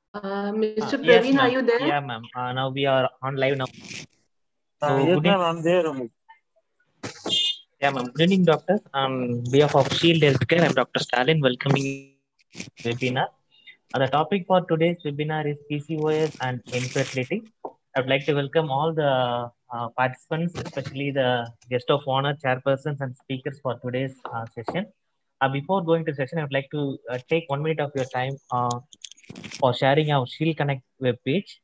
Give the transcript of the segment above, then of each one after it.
Mr. Yes, Praveen, are ma'am. you there? Yeah, ma'am. Now we are on live now. So Yes, good ma'am, evening. I'm there only. Yeah, ma'am. Good evening, doctor. On behalf of Shield Healthcare, I'm Dr. Stalin, welcoming you to today's webinar. The topic for today's webinar is PCOS and infertility. I would like to welcome all the participants, especially the guest of honor, chairpersons, and speakers for today's session. Before going to session, I would like to take 1 minute of your time for sharing our Shield Connect web page.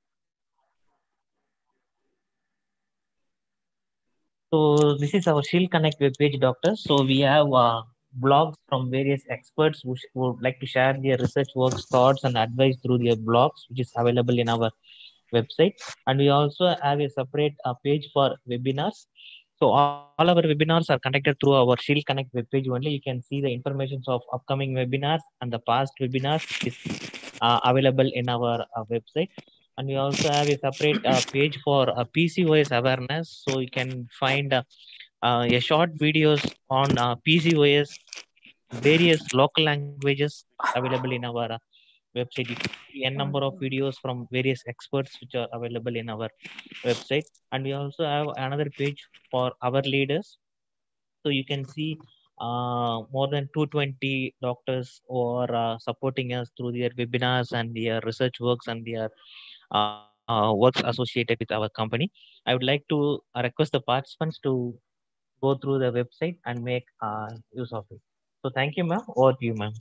So this is our Shield Connect webpage, doctor. So we have blogs from various experts who would like to share their research works, thoughts, and advice through their blogs, which is available in our website. And we also have a separate page for webinars. So all our webinars are conducted through our Shield Connect webpage only. You can see the information of upcoming webinars and the past webinars, which is available in our website. And we also have a separate page for PCOS awareness. So you can find a short videos on PCOS, various local languages available in our website. You can see n number of videos from various experts which are available in our website. And we also have another page for our leaders. So you can see more than 220 doctors who are supporting us through their webinars and their research works and their works associated with our company. I would like to request the participants to go through the website and make use of it. So thank you, ma'am. Over to you, ma'am.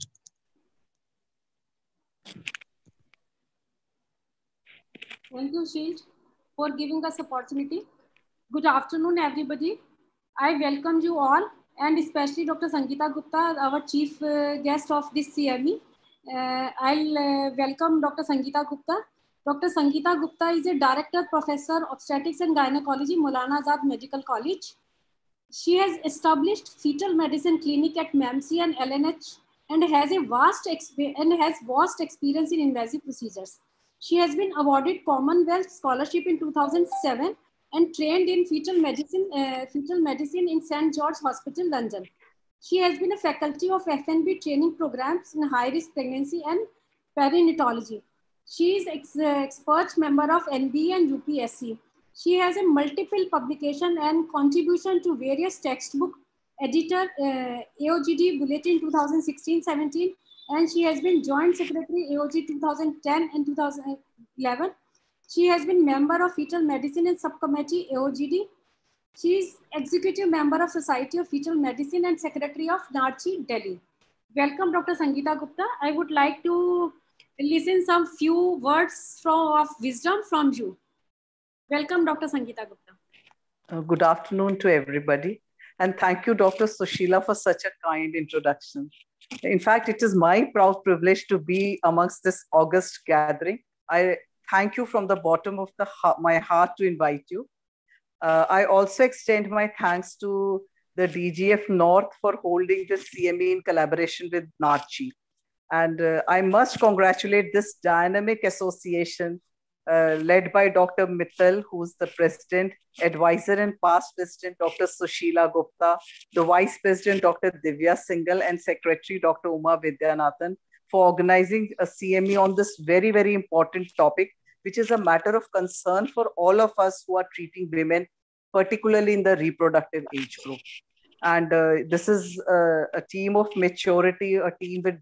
Thank you, Shield, for giving us opportunity. Good afternoon, everybody. I welcome you all, and especially Dr. Sangeeta Gupta, our chief guest of this CME. I'll welcome Dr. Sangeeta Gupta. Dr. Sangeeta Gupta is a director, professor, obstetrics and gynecology, Maulana Azad Medical College. She has established fetal medicine clinic at MAMC and LNH and has vast experience in invasive procedures. She has been awarded Commonwealth Scholarship in 2007 and trained in fetal medicine in St. George Hospital, London. She has been a faculty of FNB training programs in high-risk pregnancy and perinatology. She is expert member of NBE and UPSC. She has a multiple publication and contribution to various textbook editor, AOGD Bulletin 2016-17, and she has been joint secretary AOG 2010 and 2011. She has been member of fetal medicine and subcommittee AOGD. She is executive member of Society of Fetal Medicine and secretary of NARCHI, Delhi. Welcome, Dr. Sangeeta Gupta. I would like to listen some few words of wisdom from you. Welcome, Dr. Sangeeta Gupta. Good afternoon to everybody. And thank you, Dr. Sushila, for such a kind introduction. In fact, it is my proud privilege to be amongst this August gathering. I thank you from the bottom of my heart to invite you. I also extend my thanks to the DGF North for holding this CME in collaboration with NARCHI. And I must congratulate this dynamic association led by Dr. Mittal, who's the president, advisor and past president, Dr. Sushila Gupta, the vice president, Dr. Divya Singhal, and secretary, Dr. Uma Vidyanathan, for organizing a CME on this very, very important topic, which is a matter of concern for all of us who are treating women, particularly in the reproductive age group. And this is a team of maturity, a team with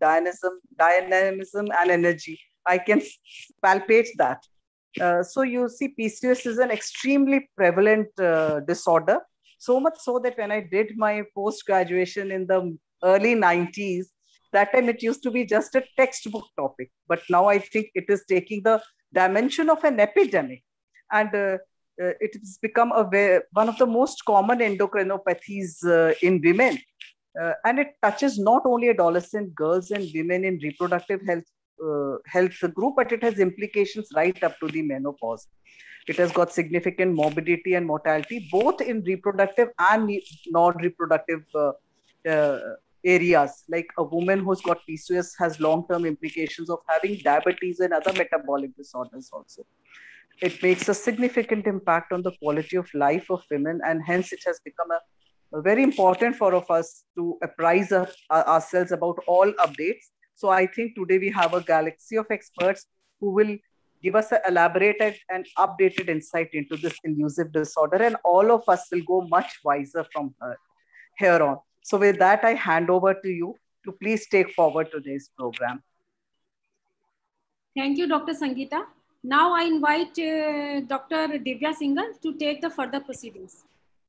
dynamism and energy. I can palpate that. So you see, PCOS is an extremely prevalent disorder, so much so that when I did my post-graduation in the early 90s, that time it used to be just a textbook topic. But now I think it is taking the dimension of an epidemic. And it has become one of the most common endocrinopathies in women. And it touches not only adolescent girls and women in reproductive health group, but it has implications right up to the menopause. It has got significant morbidity and mortality, both in reproductive and non-reproductive areas. Like a woman who's got PCOS has long-term implications of having diabetes and other metabolic disorders also. It makes a significant impact on the quality of life of women, and hence it has become very important for us to apprise ourselves about all updates. So I think today we have a galaxy of experts who will give us an elaborated and updated insight into this elusive disorder, and all of us will go much wiser from here on. So with that, I hand over to you to please take forward today's program. Thank you, Dr. Sangeeta. Now I invite Dr. Divya Singhal to take the further proceedings.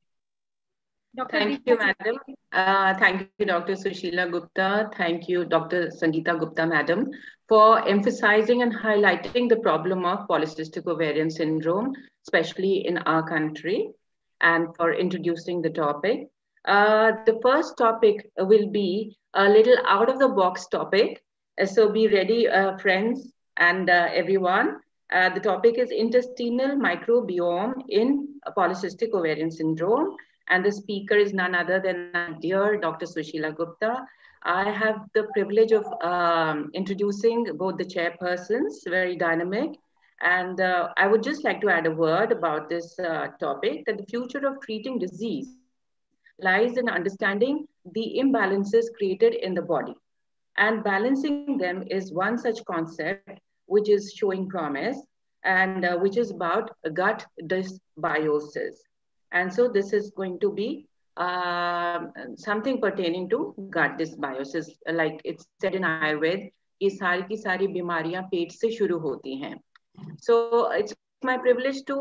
Thank you, madam. Thank you, Dr. Sushila Gupta. Thank you, Dr. Sangeeta Gupta, madam, for emphasizing and highlighting the problem of polycystic ovarian syndrome, especially in our country, and for introducing the topic. The first topic will be a little out of the box topic. So be ready, friends and everyone. The topic is intestinal microbiome in polycystic ovarian syndrome. And the speaker is none other than my dear Dr. Sushila Gupta. I have the privilege of introducing both the chairpersons, very dynamic. And I would just like to add a word about this topic, that the future of treating disease lies in understanding the imbalances created in the body. And balancing them is one such concept which is showing promise, and which is about gut dysbiosis. And so this is going to be something pertaining to gut dysbiosis. Like it's said in Ayurveda, कि सारी की सारी बीमारियां पेट से शुरू होती हैं. So it's my privilege to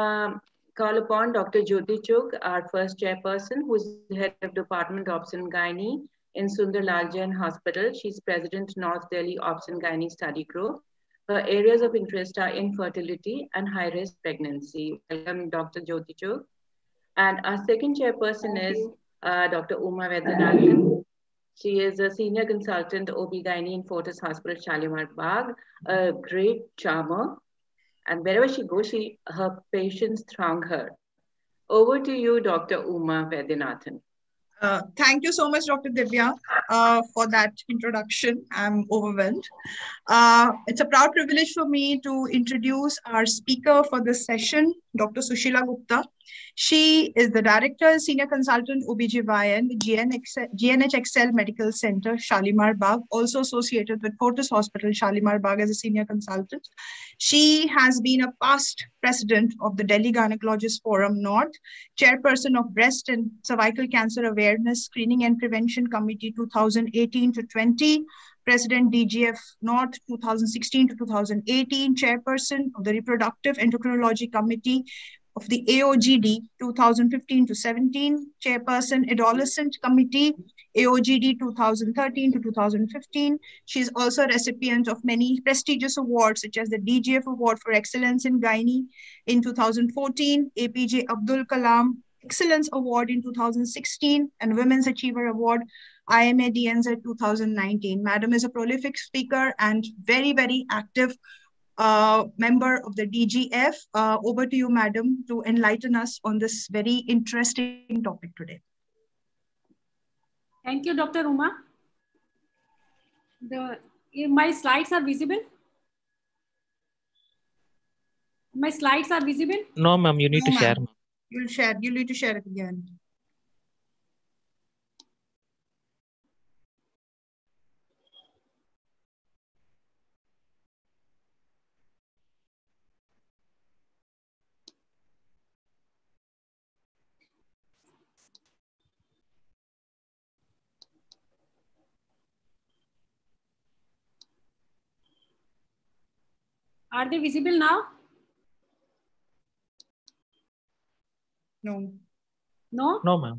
call upon Dr. Jyoti Chugh, our first chairperson, who is head of Department of Obs and Gynae in Sundar Lal Jain Hospital. She's president North Delhi Obs and Gynae Study Group. Her areas of interest are infertility and high-risk pregnancy. Welcome, Dr. Jyoti Chugh. And our second chairperson is Dr. Uma Vaidyanathan. She is a senior consultant OB-GYN in Fortis Hospital, Shalimar Bagh, a great charmer. And wherever she goes, her patients throng her. Over to you, Dr. Uma Vaidyanathan. Thank you so much, Dr. Divya, for that introduction. I'm overwhelmed. It's a proud privilege for me to introduce our speaker for this session, Dr. Sushila Gupta. She is the Director and Senior Consultant OBGYN, GNH Excel Medical Center, Shalimar Bagh, also associated with Fortis Hospital, Shalimar Bagh as a Senior Consultant. She has been a past president of the Delhi Gynecologist Forum North, chairperson of Breast and Cervical Cancer Awareness Screening and Prevention Committee 2018 to 20, President DGF North 2016 to 2018, chairperson of the Reproductive Endocrinology Committee of the AOGD 2015 to 17, chairperson Adolescent Committee AOGD 2013 to 2015. She is also a recipient of many prestigious awards such as the DGF Award for Excellence in Gynae in 2014, APJ Abdul Kalam Excellence Award in 2016, and Women's Achiever Award IMA DNZ 2019. Madam is a prolific speaker and very, very active member of the DGF. Over to you, madam, to enlighten us on this very interesting topic today. Thank you, Dr. Uma. My slides are visible? My slides are visible? No, ma'am, you need to share. You'll need to share it again. Are they visible now? No. No? No, ma'am.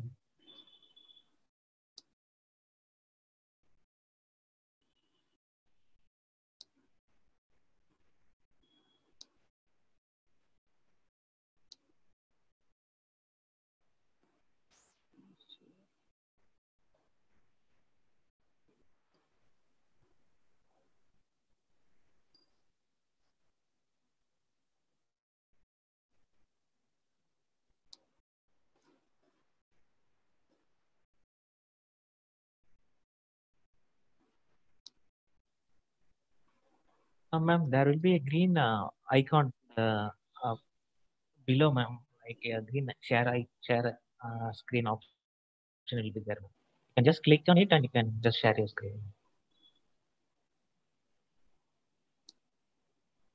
Ma'am, there will be a green icon below, ma'am, like a green share screen option will be there. You can just click on it and you can just share your screen.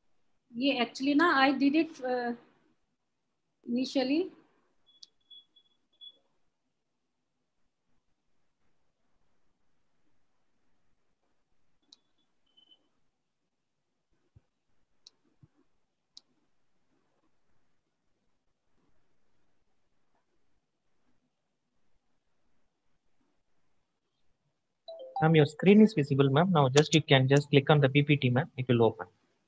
ये actually ना I did it initially. Ma'am, your screen is visible, ma'am. Now just you can just click on the PPT, ma'am. It will open.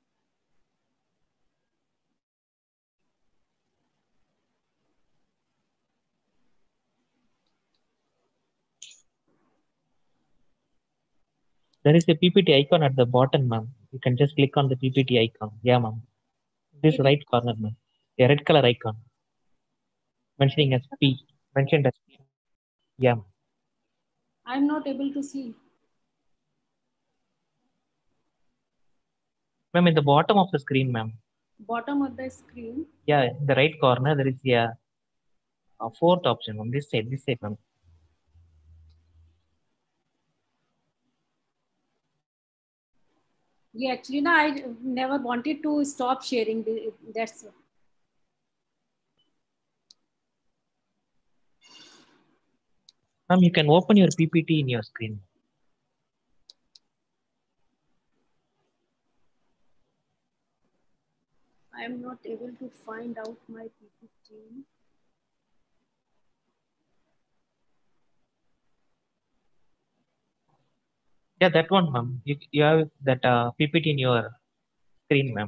There is a PPT icon at the bottom, ma'am. You can just click on the PPT icon. Yeah, ma'am. This right corner, ma'am. A red color icon. Mentioning as P. Mentioned as P. Yeah. I'm not able to see. Ma'am, in the bottom of the screen, ma'am. Bottom of the screen. Yeah, in the right corner, there is a fourth option, ma'am. This side, ma'am. Yeah, actually, no, I never wanted to stop sharing. That's Ma'am, you can open your PPT in your screen. I am not able to find out my PPT. Yeah, that one, ma'am. You have that PPT in your screen, ma'am.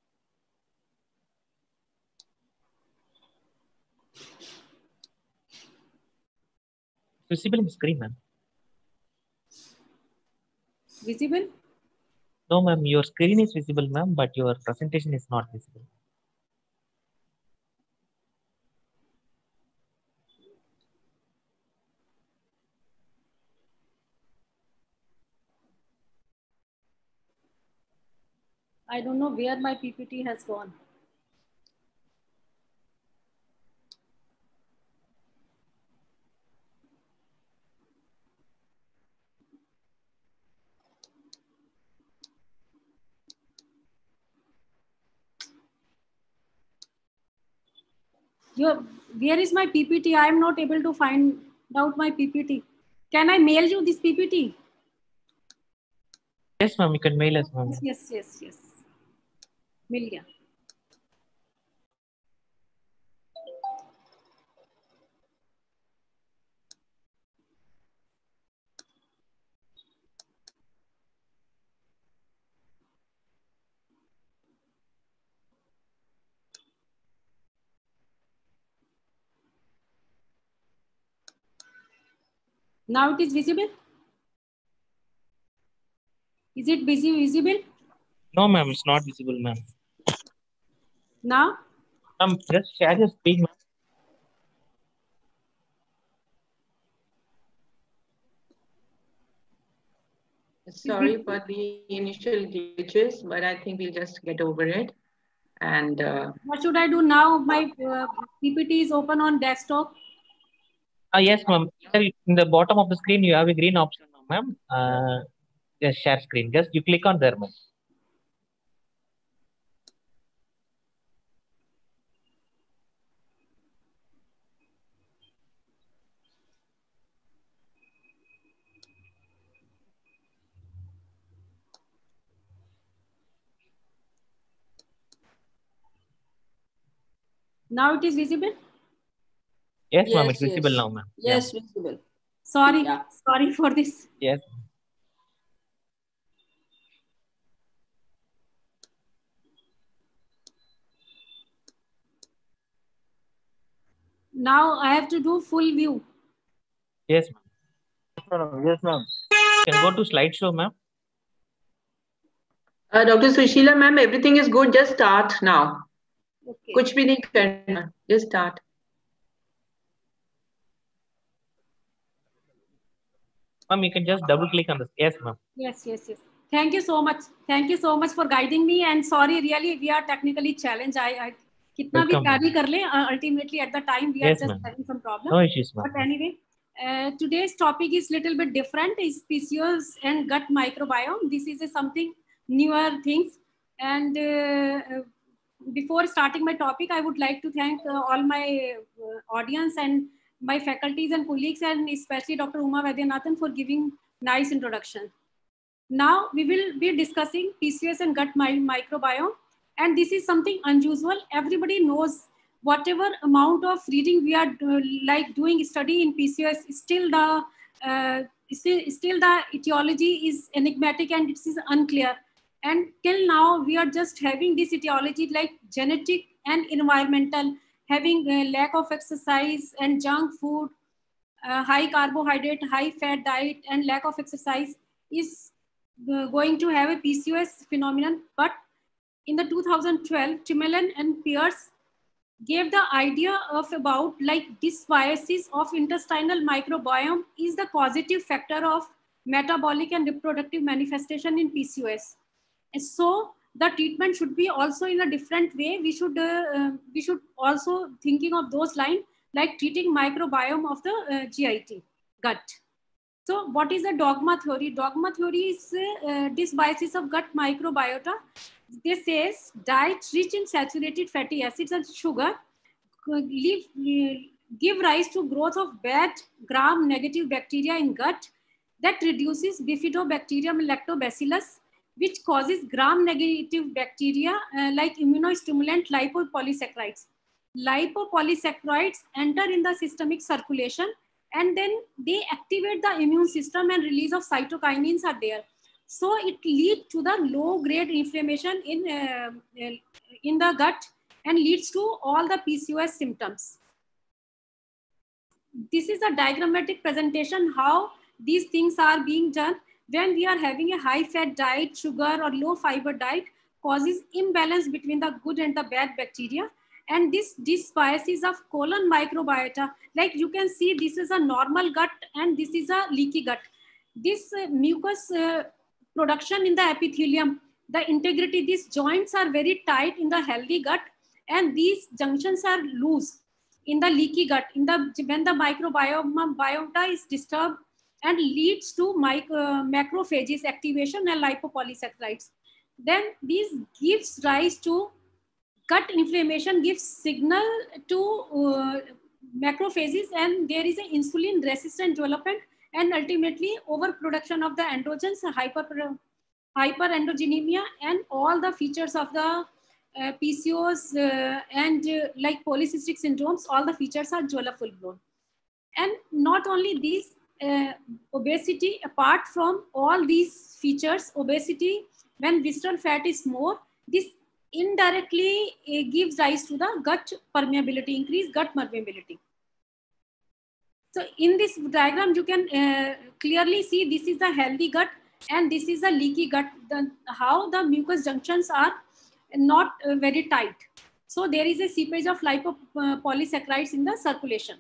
Visible in the screen, ma'am. Visible? No, ma'am. Your screen is visible, ma'am, but your presentation is not visible. I don't know where my PPT has gone. Where is my PPT? I am not able to find out my PPT. Can I mail you this PPT? Yes, ma'am. You can mail us, ma'am. Yes. मिल गया. Now it is visible? Is it visible? No, ma'am. It's not visible, ma'am. Now? Just share your screen, ma'am. Sorry for the initial glitches, but I think we'll just get over it. And what should I do now? My PPT is open on desktop. Yes, ma'am. In the bottom of the screen, you have a green option, ma'am. Just share screen. Just you click on there, ma'am. Now it is visible? Yes, ma'am. It's visible now, ma'am. Yes, visible. Sorry for this. Yes. Now I have to do full view. Yes, ma'am. Yes, ma'am. You can go to slideshow, ma'am. Dr. Sushila, ma'am, everything is good. Just start now. Okay. Kuch bhi nahi karna. Just start. Ma'am, you can just double click on this. Yes, ma'am. Yes. Thank you so much. Thank you so much for guiding me. And sorry, really, we are technically challenged. I kitna bhi try kar le, ultimately at the time we are just having some problem. No issues, ma'am. But anyway, today's topic is little bit different. Is PCOS and gut microbiome. This is something newer things. And before starting my topic, I would like to thank all my audience and my faculties and colleagues, and especially Dr. Uma Vaidyanathan for giving nice introduction. Now we will be discussing PCOS and gut microbiome, and this is something unusual. Everybody knows whatever amount of reading we are doing study in PCOS, still the etiology is enigmatic and it is unclear. And till now, we are just having this etiology like genetic and environmental, having lack of exercise and junk food, high carbohydrate, high fat diet, and lack of exercise is going to have a PCOS phenomenon. But in the 2012, Timmerman and Pierce gave the idea of about like dysbiosis of intestinal microbiome is the causative factor of metabolic and reproductive manifestation in PCOS. And so the treatment should be also in a different way. We should also thinking of those lines like treating microbiome of the GIT, gut. So what is the dogma theory? Dogma theory is dysbiosis of gut microbiota. This says diet rich in saturated fatty acids and sugar give rise to growth of bad gram-negative bacteria in gut that reduces bifidobacterium lactobacillus, which causes gram-negative bacteria like immunostimulant lipopolysaccharides. Lipopolysaccharides enter in the systemic circulation and then they activate the immune system and release of cytokinins are there. So it leads to the low-grade inflammation in the gut and leads to all the PCOS symptoms. This is a diagrammatic presentation how these things are being done. When we are having a high fat diet, sugar or low fiber diet causes imbalance between the good and the bad bacteria. And this dysbiosis of colon microbiota, like you can see, this is a normal gut and this is a leaky gut. This mucus production in the epithelium, the integrity, these joints are very tight in the healthy gut and these junctions are loose in the leaky gut. When the microbiota is disturbed and leads to macrophages activation and lipopolysaccharides. Then this gives rise to gut inflammation, gives signal to macrophages and there is an insulin resistant development and ultimately overproduction of the androgens, hyperandrogenemia and all the features of the PCOS and like polycystic syndromes, all the features are full blown. And not only these, obesity, apart from all these features, obesity, when visceral fat is more, this indirectly gives rise to the gut permeability, increased gut permeability. So in this diagram, you can clearly see this is a healthy gut and this is a leaky gut, how the mucous junctions are not very tight. So there is a seepage of lipopolysaccharides in the circulation.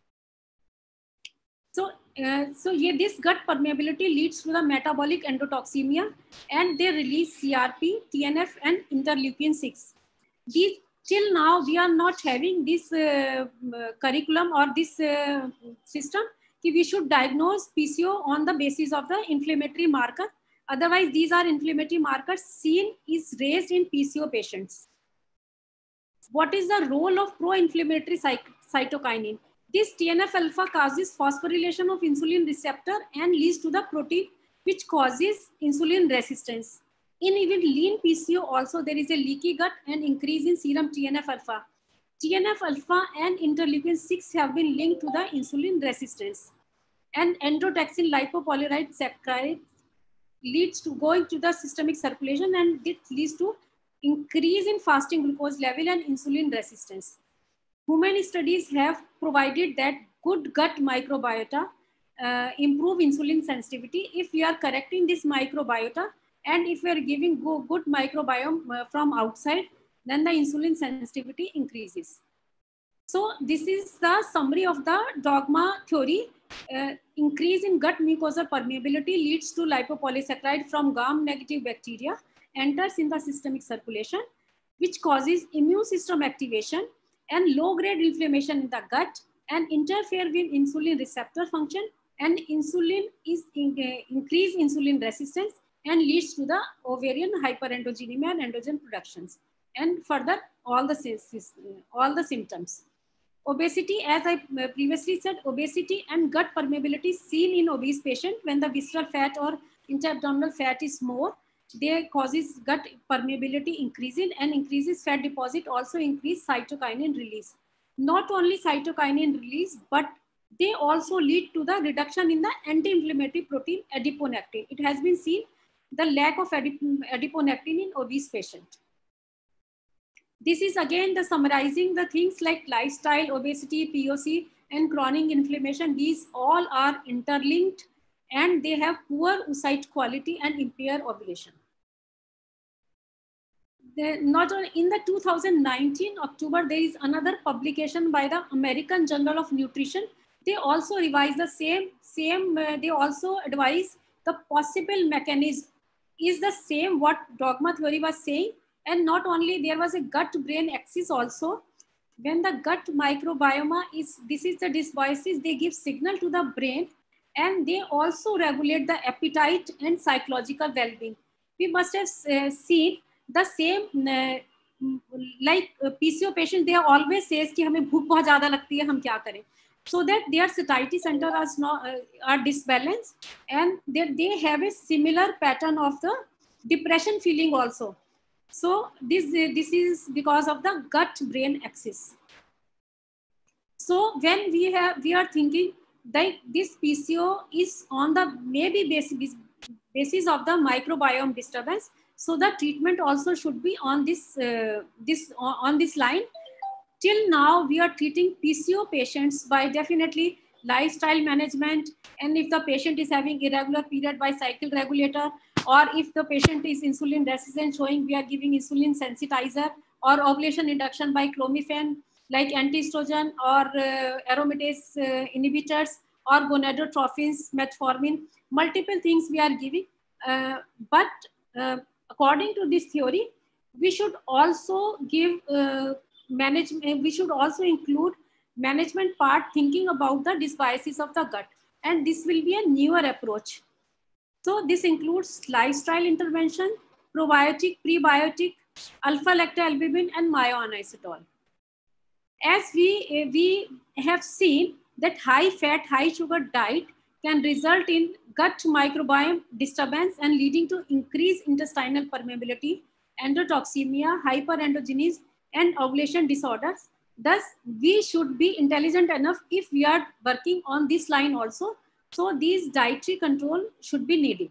So this gut permeability leads to the metabolic endotoxemia and they release CRP, TNF and interleukin 6. These till now we are not having this curriculum or this system. We should diagnose PCO on the basis of the inflammatory marker. Otherwise, these are inflammatory markers seen is raised in PCO patients. What is the role of pro-inflammatory cytokinin? This TNF alpha causes phosphorylation of insulin receptor and leads to the protein which causes insulin resistance. In even lean PCO also there is a leaky gut and increase in serum TNF alpha. TNF alpha and interleukin 6 have been linked to the insulin resistance. And endotoxin lipopolysaccharide leads to going to the systemic circulation and it leads to increase in fasting glucose level and insulin resistance. Human studies have provided that good gut microbiota improve insulin sensitivity. If we are correcting this microbiota and if we are giving good microbiome from outside, then the insulin sensitivity increases. So this is the summary of the dogma theory. Increase in gut mucosal permeability leads to lipopolysaccharide from gram-negative bacteria enters in the systemic circulation, which causes immune system activation and low-grade inflammation in the gut and interfere with insulin receptor function and insulin is increased insulin resistance and leads to the ovarian hyperandrogenemia and androgen productions, and further all the symptoms. Obesity, as I previously said, obesity and gut permeability seen in obese patient when the visceral fat or intra-abdominal fat is more, they causes gut permeability increasing, and increases fat deposit, also increase cytokinin release. Not only cytokinin release, but they also lead to the reduction in the anti-inflammatory protein adiponectin. It has been seen the lack of adiponectin in obese patient. This is again the summarizing the things like lifestyle, obesity, POC, and chronic inflammation. These all are interlinked, and they have poor oocyte quality and impair ovulation. Not only in the 2019 October, there is another publication by the American Journal of Nutrition. They also revise the same. They also advise the possible mechanism is the same what dogma theory was saying. And not only, there was a gut-brain axis also. When the gut microbiome is, this is the dysbiosis, they give signal to the brain, and they also regulate the appetite and psychological well-being. We must have seen the same, like PCO patients, they always says कि हमें भूख बहुत ज़्यादा लगती है, हम क्या करें? So that their satiety center are disbalanced, and they have a similar pattern of the depression feeling also. So this is because of the gut-brain axis. So when we are thinking that this PCO is on the maybe basis of the microbiome disturbance, so the treatment also should be on this line. Till now, we are treating PCO patients by definitely lifestyle management, and if the patient is having irregular period, by cycle regulator, or if the patient is insulin resistant showing, we are giving insulin sensitizer, or ovulation induction by clomiphene, like antiestrogen or aromatase inhibitors, or gonadotrophins, metformin, multiple things we are giving. But according to this theory, we should also give management, we should also include management part, thinking about the dysbiosis of the gut. And this will be a newer approach. So this includes lifestyle intervention, probiotic, prebiotic, alpha-lactalbumin, and myoinositol. As we have seen that high fat, high sugar diet can result in gut microbiome disturbance and leading to increased intestinal permeability, endotoxemia, hyperandrogenism, and ovulation disorders. Thus, we should be intelligent enough if we are working on this line also. So these dietary control should be needed.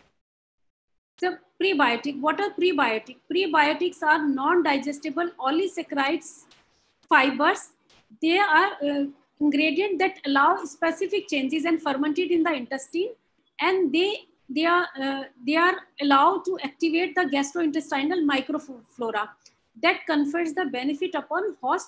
So prebiotic, what are prebiotic? Prebiotics are non-digestible olesaccharides fibers. They are ingredients that allow specific changes and fermented in the intestine, and they are allowed to activate the gastrointestinal microflora that confers the benefit upon host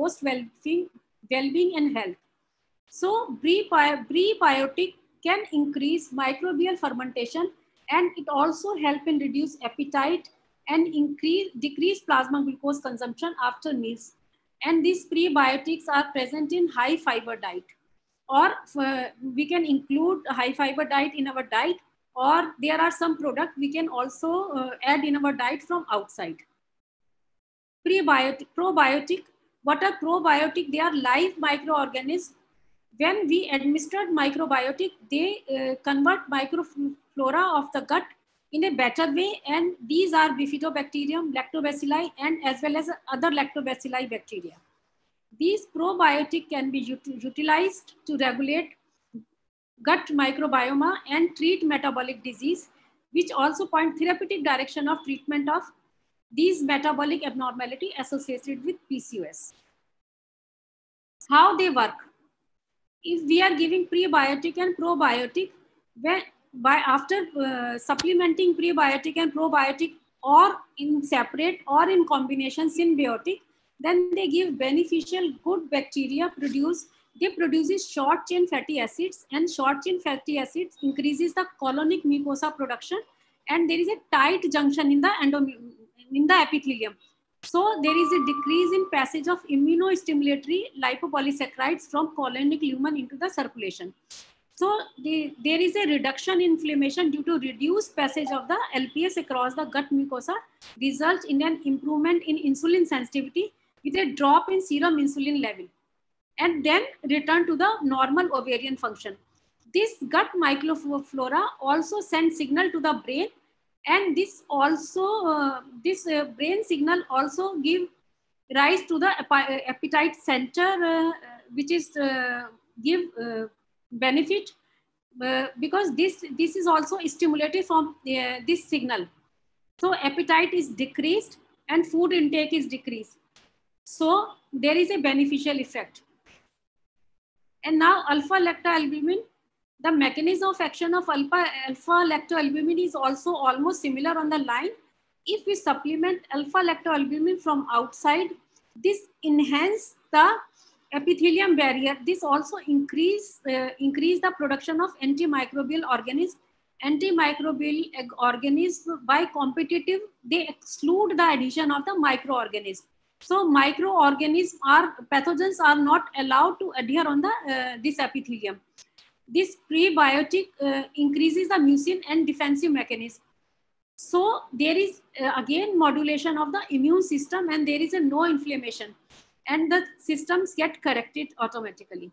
well-being and health. So prebiotic can increase microbial fermentation, and it also help in reduce appetite and decrease plasma glucose consumption after meals. And these prebiotics are present in high fiber diet, or we can include a high fiber diet in our diet, or there are some products we can also add in our diet from outside. Probiotic, what are probiotic? They are live microorganisms. When we administered microbiotic, they convert microflora of the gut in a better way, and these are bifidobacterium, lactobacilli, and as well as other lactobacilli bacteria. These probiotic can be utilized to regulate gut microbiome and treat metabolic disease, which also point therapeutic direction of treatment of these metabolic abnormality associated with PCOS. How they work? If we are giving prebiotic and probiotic, after supplementing prebiotic and probiotic, or in separate or in combination symbiotic, then they give beneficial good bacteria they produces short chain fatty acids, and short chain fatty acids increases the colonic mucosa production, and there is a tight junction in the epithelium. So there is a decrease in passage of immunostimulatory lipopolysaccharides from colonic lumen into the circulation. So there is a reduction in inflammation due to reduced passage of the LPS across the gut mucosa, results in an improvement in insulin sensitivity with a drop in serum insulin level, and then return to the normal ovarian function. This gut microflora also sends signal to the brain, and this also brain signal also give rise to the appetite center, which is give benefit because this is also stimulated from this signal. So appetite is decreased and food intake is decreased. So there is a beneficial effect. And now alpha-lactalbumin, the mechanism of action of alpha-lactalbumin is also almost similar on the line. If we supplement alpha-lactalbumin from outside, this enhance the epithelium barrier. This also increase the production of antimicrobial organisms. Antimicrobial organisms, by competitive, they exclude the addition of the microorganisms. So microorganisms pathogens are not allowed to adhere on the this epithelium. This prebiotic increases the mucin and defensive mechanism. So there is again modulation of the immune system, and there is no inflammation, and the systems get corrected automatically.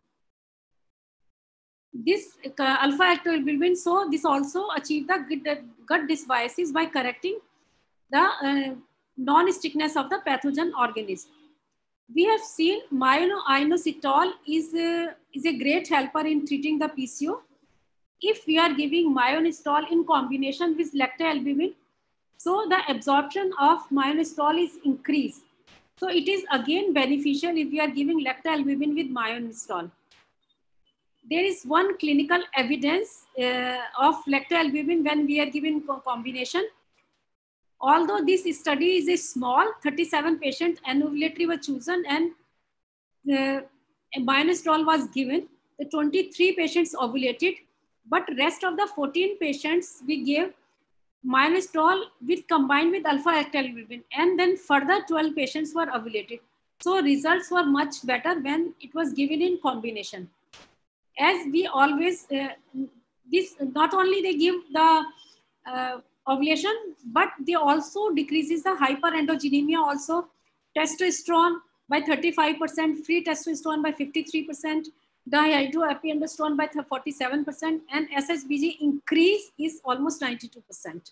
This alpha-lactalbumin, so this also achieve the gut dysbiosis by correcting the non-stickness of the pathogen organism. We have seen myo-inositol is a great helper in treating the PCO. If we are giving myo-inositol in combination with lactalbumin, so the absorption of myo-inositol is increased. So it is again beneficial if we are giving lactalbumin with myo-inositol. There is one clinical evidence of lactalbumin when we are giving combination. Although this study is a small, 37 patient anovulatory were chosen and myo-inositol was given. The 23 patients ovulated, but rest of the 14 patients we gave myo-inositol combined with alpha-lactalbumin, and then further 12 patients were ovulated. So results were much better when it was given in combination. As we always, this not only they give the ovulation, but they also decreases the hyperandrogenemia also, testosterone by 35%, free testosterone by 53%, dihydroepiandrosterone by 47%, and SHBG increase is almost 92%.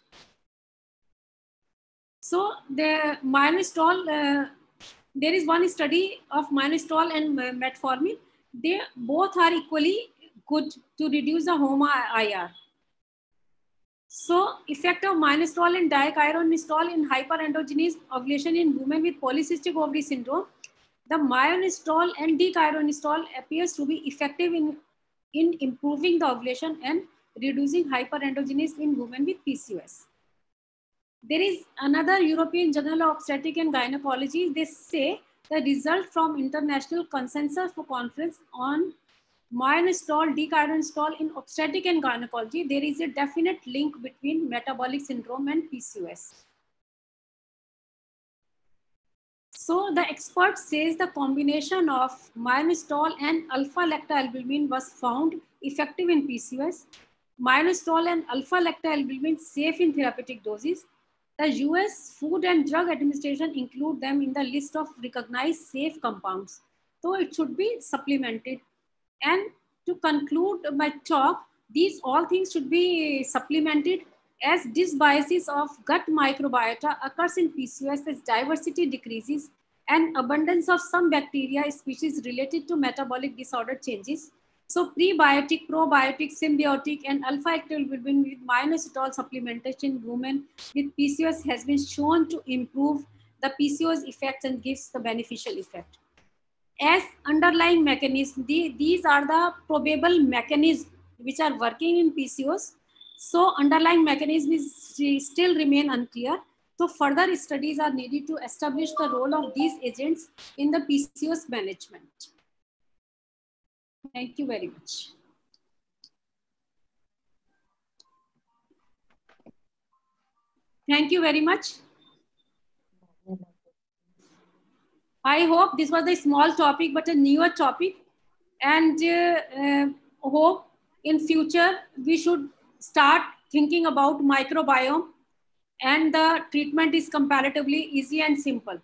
So the myo-inositol, there is one study of myo-inositol and metformin. They both are equally good to reduce the HOMA-IR. So effect of myo-inositol and dichiroinositol in hyperandrogeneous ovulation in women with polycystic ovary syndrome. The myo-inositol and dichiroinositol appears to be effective in improving the ovulation and reducing hyperandrogenesis in women with PCOS. There is another European Journal of Obstetrics and Gynecology. They say the result from International Consensus for Conference on myo-inositol, dichiroinositol in obstetric and gynecology, there is a definite link between metabolic syndrome and PCOS. So the expert says the combination of myo-inositol and alpha-lactalbumin was found effective in PCOS. Myo-inositol and alpha-lactalbumin safe in therapeutic doses. The US Food and Drug Administration include them in the list of recognized safe compounds. So it should be supplemented. And to conclude my talk, these all things should be supplemented as dysbiosis of gut microbiota occurs in PCOS as diversity decreases and abundance of some bacteria species related to metabolic disorder changes. So prebiotic, probiotic, symbiotic, and alpha-lactalbumin with myo-inositol supplementation in women with PCOS has been shown to improve the PCOS effects and gives the beneficial effect. As underlying mechanism, these are the probable mechanisms which are working in PCOS. So underlying mechanisms still remain unclear. So further studies are needed to establish the role of these agents in the PCOS management. Thank you very much. Thank you very much. I hope this was a small topic, but a newer topic, and hope in future, we should start thinking about microbiome, and the treatment is comparatively easy and simple.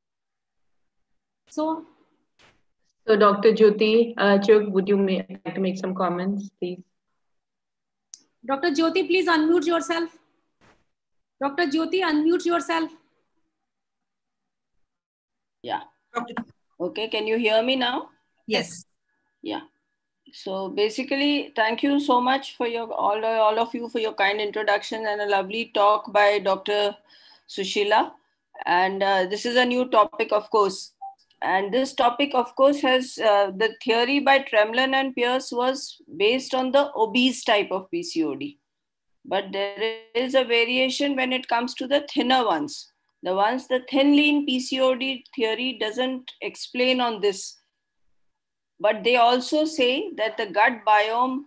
So Dr. Jyoti Chugh, would you like to make some comments, please? Dr. Jyoti, please unmute yourself. Dr. Jyoti, unmute yourself. Yeah. Okay, can you hear me now? Yes. Yeah. So basically, thank you so much for your all of you for your kind introduction and a lovely talk by Dr. Sushila. And this is a new topic, of course. And this topic, of course, has the theory by Tremlin and Pierce was based on the obese type of PCOD. But there is a variation when it comes to the thinner ones. The thin lean PCOD theory doesn't explain on this. But they also say that the gut biome,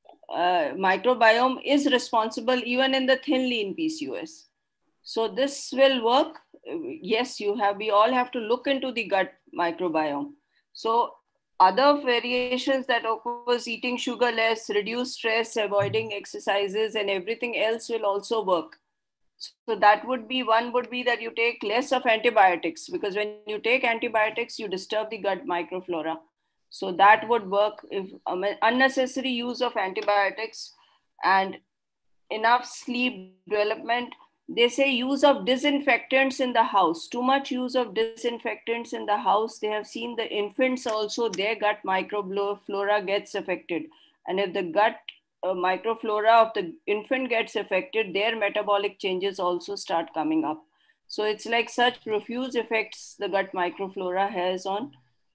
microbiome is responsible even in the thin lean PCOS. So this will work. Yes, we all have to look into the gut microbiome. So other variations that occurs, eating sugar less, reduce stress, avoiding exercises, and everything else will also work. So that would be that you take less of antibiotics, because when you take antibiotics, you disturb the gut microflora. So that would work. If unnecessary use of antibiotics and enough sleep development. They say use of disinfectants in the house. Too much use of disinfectants in the house. They have seen the infants also, their gut microflora gets affected. And if the gut microflora of the infant gets affected, their metabolic changes also start coming up. So it's like such profuse effects the gut microflora has on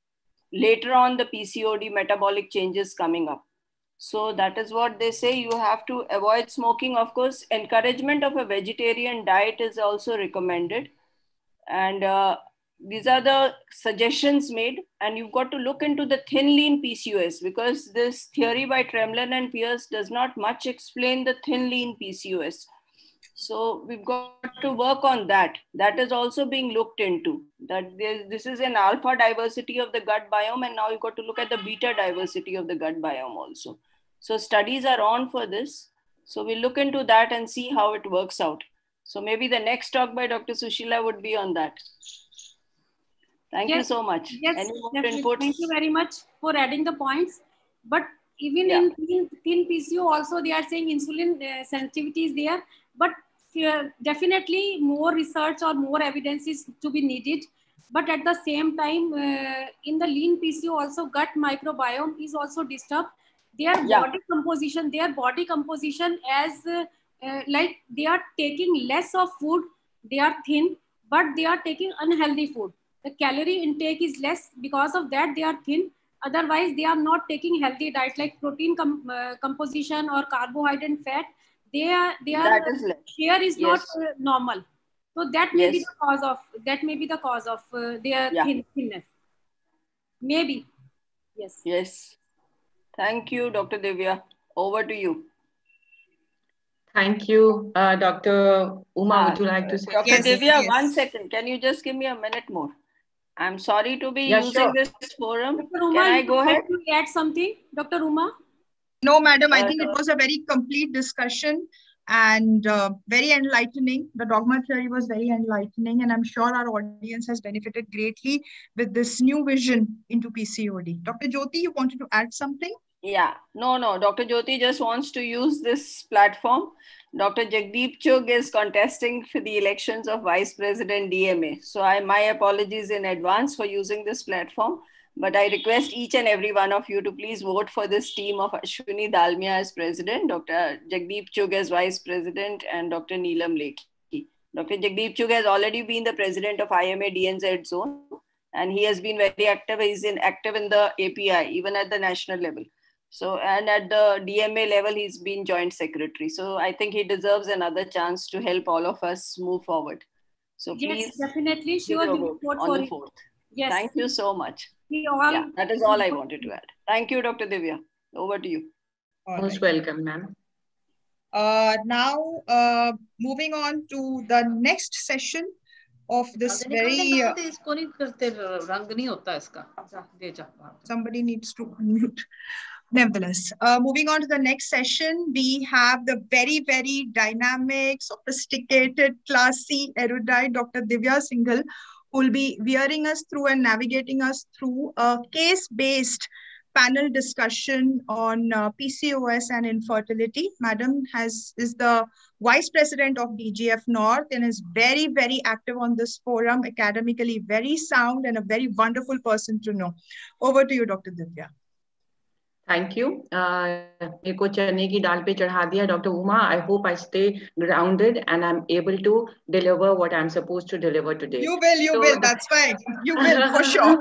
later on the PCOD metabolic changes coming up. So that is what they say. You have to avoid smoking. Of course, encouragement of a vegetarian diet is also recommended. And these are the suggestions made. And you've got to look into the thin lean PCOS, because this theory by Tremlin and Pierce does not much explain the thin lean PCOS. So we've got to work on that. That is also being looked into. This is an alpha diversity of the gut biome, and now you've got to look at the beta diversity of the gut biome also. So studies are on for this. So we'll look into that and see how it works out. So maybe the next talk by Dr. Sushila would be on that. Thank you so much. Yes, any more inputs? Thank you very much for adding the points. But even in thin PCO also, they are saying insulin sensitivity is there. But definitely more research or more evidence is to be needed. But at the same time, in the lean PCO also, gut microbiome is also disturbed. Their body composition as like they are taking less of food, they are thin, but they are taking unhealthy food. The calorie intake is less, because of that they are thin. Otherwise, they are not taking healthy diet like protein composition or carbohydrate and fat. Their share is not normal. So that may be the cause of their thinness. Maybe. Yes. Yes. Thank you, Dr. Divya. Over to you. Thank you, Dr. Uma. Would you like to say? Dr. Divya, 1 second. Can you just give me a minute more? I'm sorry to be using this forum. Dr. Uma, can I go ahead? To add something, Dr. Uma? No, madam. I think it was a very complete discussion and very enlightening. The dogma theory was very enlightening, and I'm sure our audience has benefited greatly with this new vision into PCOD. Dr. Jyoti, you wanted to add something? Yeah, no. Dr. Jyoti just wants to use this platform. Dr. Jagdeep Chugh is contesting for the elections of Vice President DMA. So my apologies in advance for using this platform. But I request each and every one of you to please vote for this team of Ashwini Dalmia as President, Dr. Jagdeep Chugh as Vice President, and Dr. Neelam Lekhi. Dr. Jagdeep Chugh has already been the President of IMA DNZ Zone, and he has been very active. He's active in the API, even at the national level. So, and at the DMA level, he's been Joint Secretary. So I think he deserves another chance to help all of us move forward. So please, definitely, sure, vote on the 4th. Yes. Thank you so much. That is all I wanted to add. Thank you, Dr. Divya. Over to you. Most welcome, ma'am. Now, moving on to the next session of this very... Somebody needs to unmute. Nevertheless, moving on to the next session, we have the very, very dynamic, sophisticated, classy, erudite Dr. Divya Singhal, who will be veering us through and navigating us through a case-based panel discussion on PCOS and infertility. Madam is the Vice President of DGF North and is very, very active on this forum, academically very sound and a very wonderful person to know. Over to you, Dr. Divya. Thank you. मेरे को चने की दाल पे चढ़ा दिया Dr. Uma. I hope I stay grounded and I'm able to deliver what I'm supposed to deliver today. You will. That's fine. You will, for sure.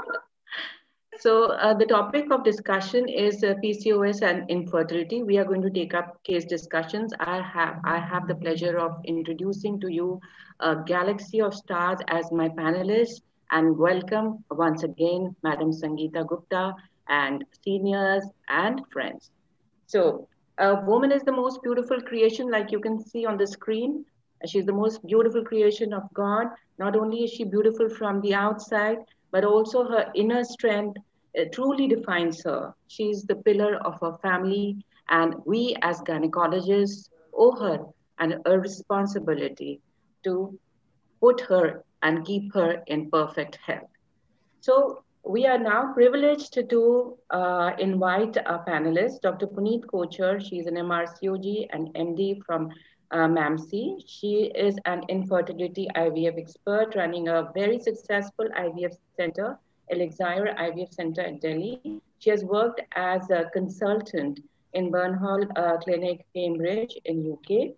So the topic of discussion is PCOS and infertility. We are going to take up case discussions. I have the pleasure of introducing to you a galaxy of stars as my panelists, and welcome once again, Madam Sangeeta Gupta, and seniors and friends. So a woman is the most beautiful creation, like you can see on the screen. She's the most beautiful creation of God. Not only is she beautiful from the outside, but also her inner strength truly defines her. She's the pillar of her family, and we as gynecologists owe her a responsibility to put her and keep her in perfect health. So we are now privileged to invite our panelist, Dr. Puneet Kochhar. She's an MRCOG and MD from MAMC. She is an infertility IVF expert running a very successful IVF center, Elixir IVF Center in Delhi. She has worked as a consultant in Burnhall Clinic, Cambridge in UK.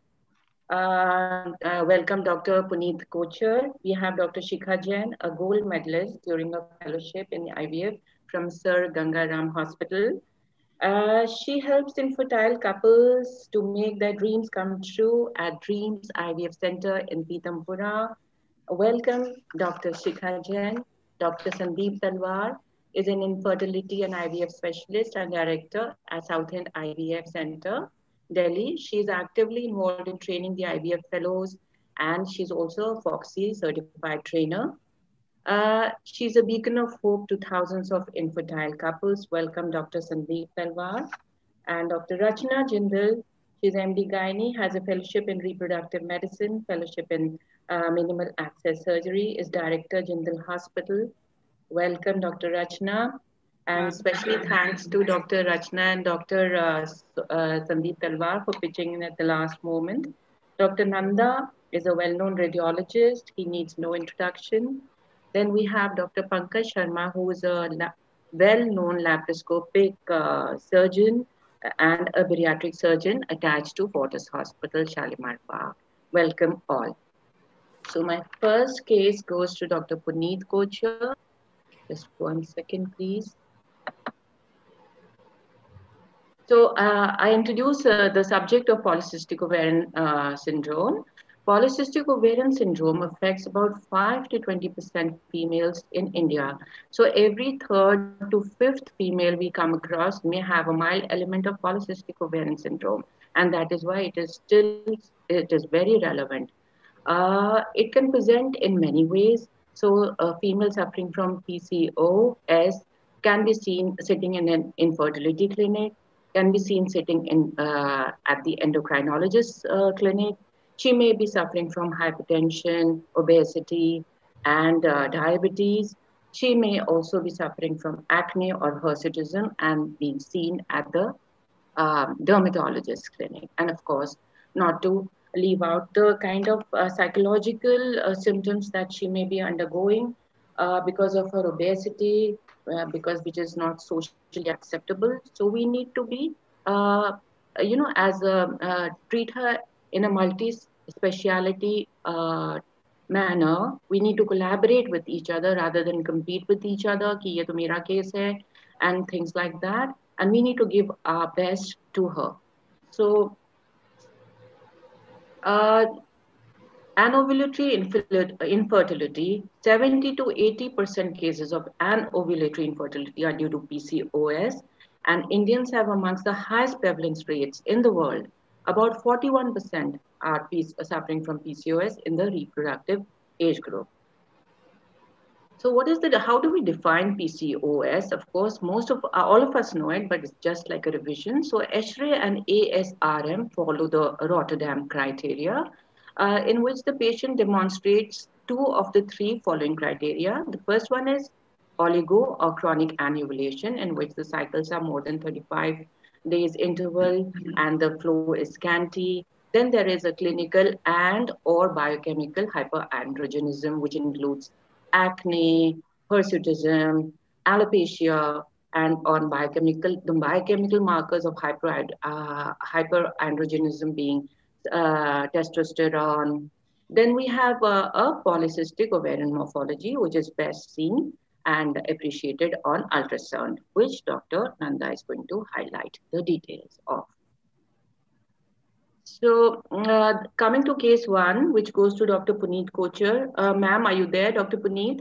Welcome, Dr. Puneet Kochhar. We have Dr. Shikha Jain, a gold medalist during a fellowship in IVF from Sir Gangaram Hospital. She helps infertile couples to make their dreams come true at Dreams IVF Center in Pitampura. Welcome, Dr. Shikha Jain. Dr. Sandeep Talwar is an infertility and IVF specialist and director at South End IVF Center, Delhi. She's actively involved in training the IVF fellows, and she's also a FOXY certified trainer. She's a beacon of hope to thousands of infertile couples. Welcome, Dr. Sandeep Talwar. And Dr. Rachna Jindal, she's MD Gynae, has a fellowship in reproductive medicine, fellowship in minimal access surgery, is director, Jindal Hospital. Welcome, Dr. Rachna. And especially thanks to Dr. Rachna and Dr. Sandeep Talwar for pitching in at the last moment. Dr. Nanda is a well-known radiologist. He needs no introduction. Then we have Dr. Pankaj Sharma, who is a well-known laparoscopic surgeon and a bariatric surgeon attached to Fortis Hospital, Shalimar Bagh. Welcome all. So my first case goes to Dr. Puneet Kochhar. Just 1 second, please. So I introduce the subject of polycystic ovarian syndrome. Polycystic ovarian syndrome affects about 5 to 20% females in India. So every third to fifth female we come across may have a mild element of polycystic ovarian syndrome, and that is why it is very relevant. It can present in many ways. So a female suffering from PCOS can be seen sitting in an infertility clinic, can be seen sitting in at the endocrinologist's clinic. She may be suffering from hypertension, obesity, and diabetes. She may also be suffering from acne or hirsutism and being seen at the dermatologist's clinic. And of course, not to leave out the kind of psychological symptoms that she may be undergoing because of her obesity, which is not socially acceptable. So we need to be, treat her in a multi-speciality manner. We need to collaborate with each other rather than compete with each other, ki ye to mera case hai, and things like that. And we need to give our best to her. So, anovulatory infertility, 70 to 80% cases of anovulatory infertility are due to PCOS, and Indians have amongst the highest prevalence rates in the world. About 41% are suffering from PCOS in the reproductive age group. So what is the, how do we define PCOS? Of course, all of us know it, but it's just like a revision. So ESHRE and ASRM follow the Rotterdam criteria, in which the patient demonstrates 2 of the 3 following criteria. The first one is oligo or chronic anovulation, in which the cycles are more than 35 days interval and the flow is scanty. Then there is a clinical and or biochemical hyperandrogenism, which includes acne, hirsutism, alopecia, and on the biochemical markers of hyperandrogenism being testosterone. Then we have a polycystic ovarian morphology, which is best seen and appreciated on ultrasound, which Dr. Nanda is going to highlight the details of. So coming to case 1, which goes to Dr. Puneet Kochhar. Ma'am, are you there, Dr. Puneet?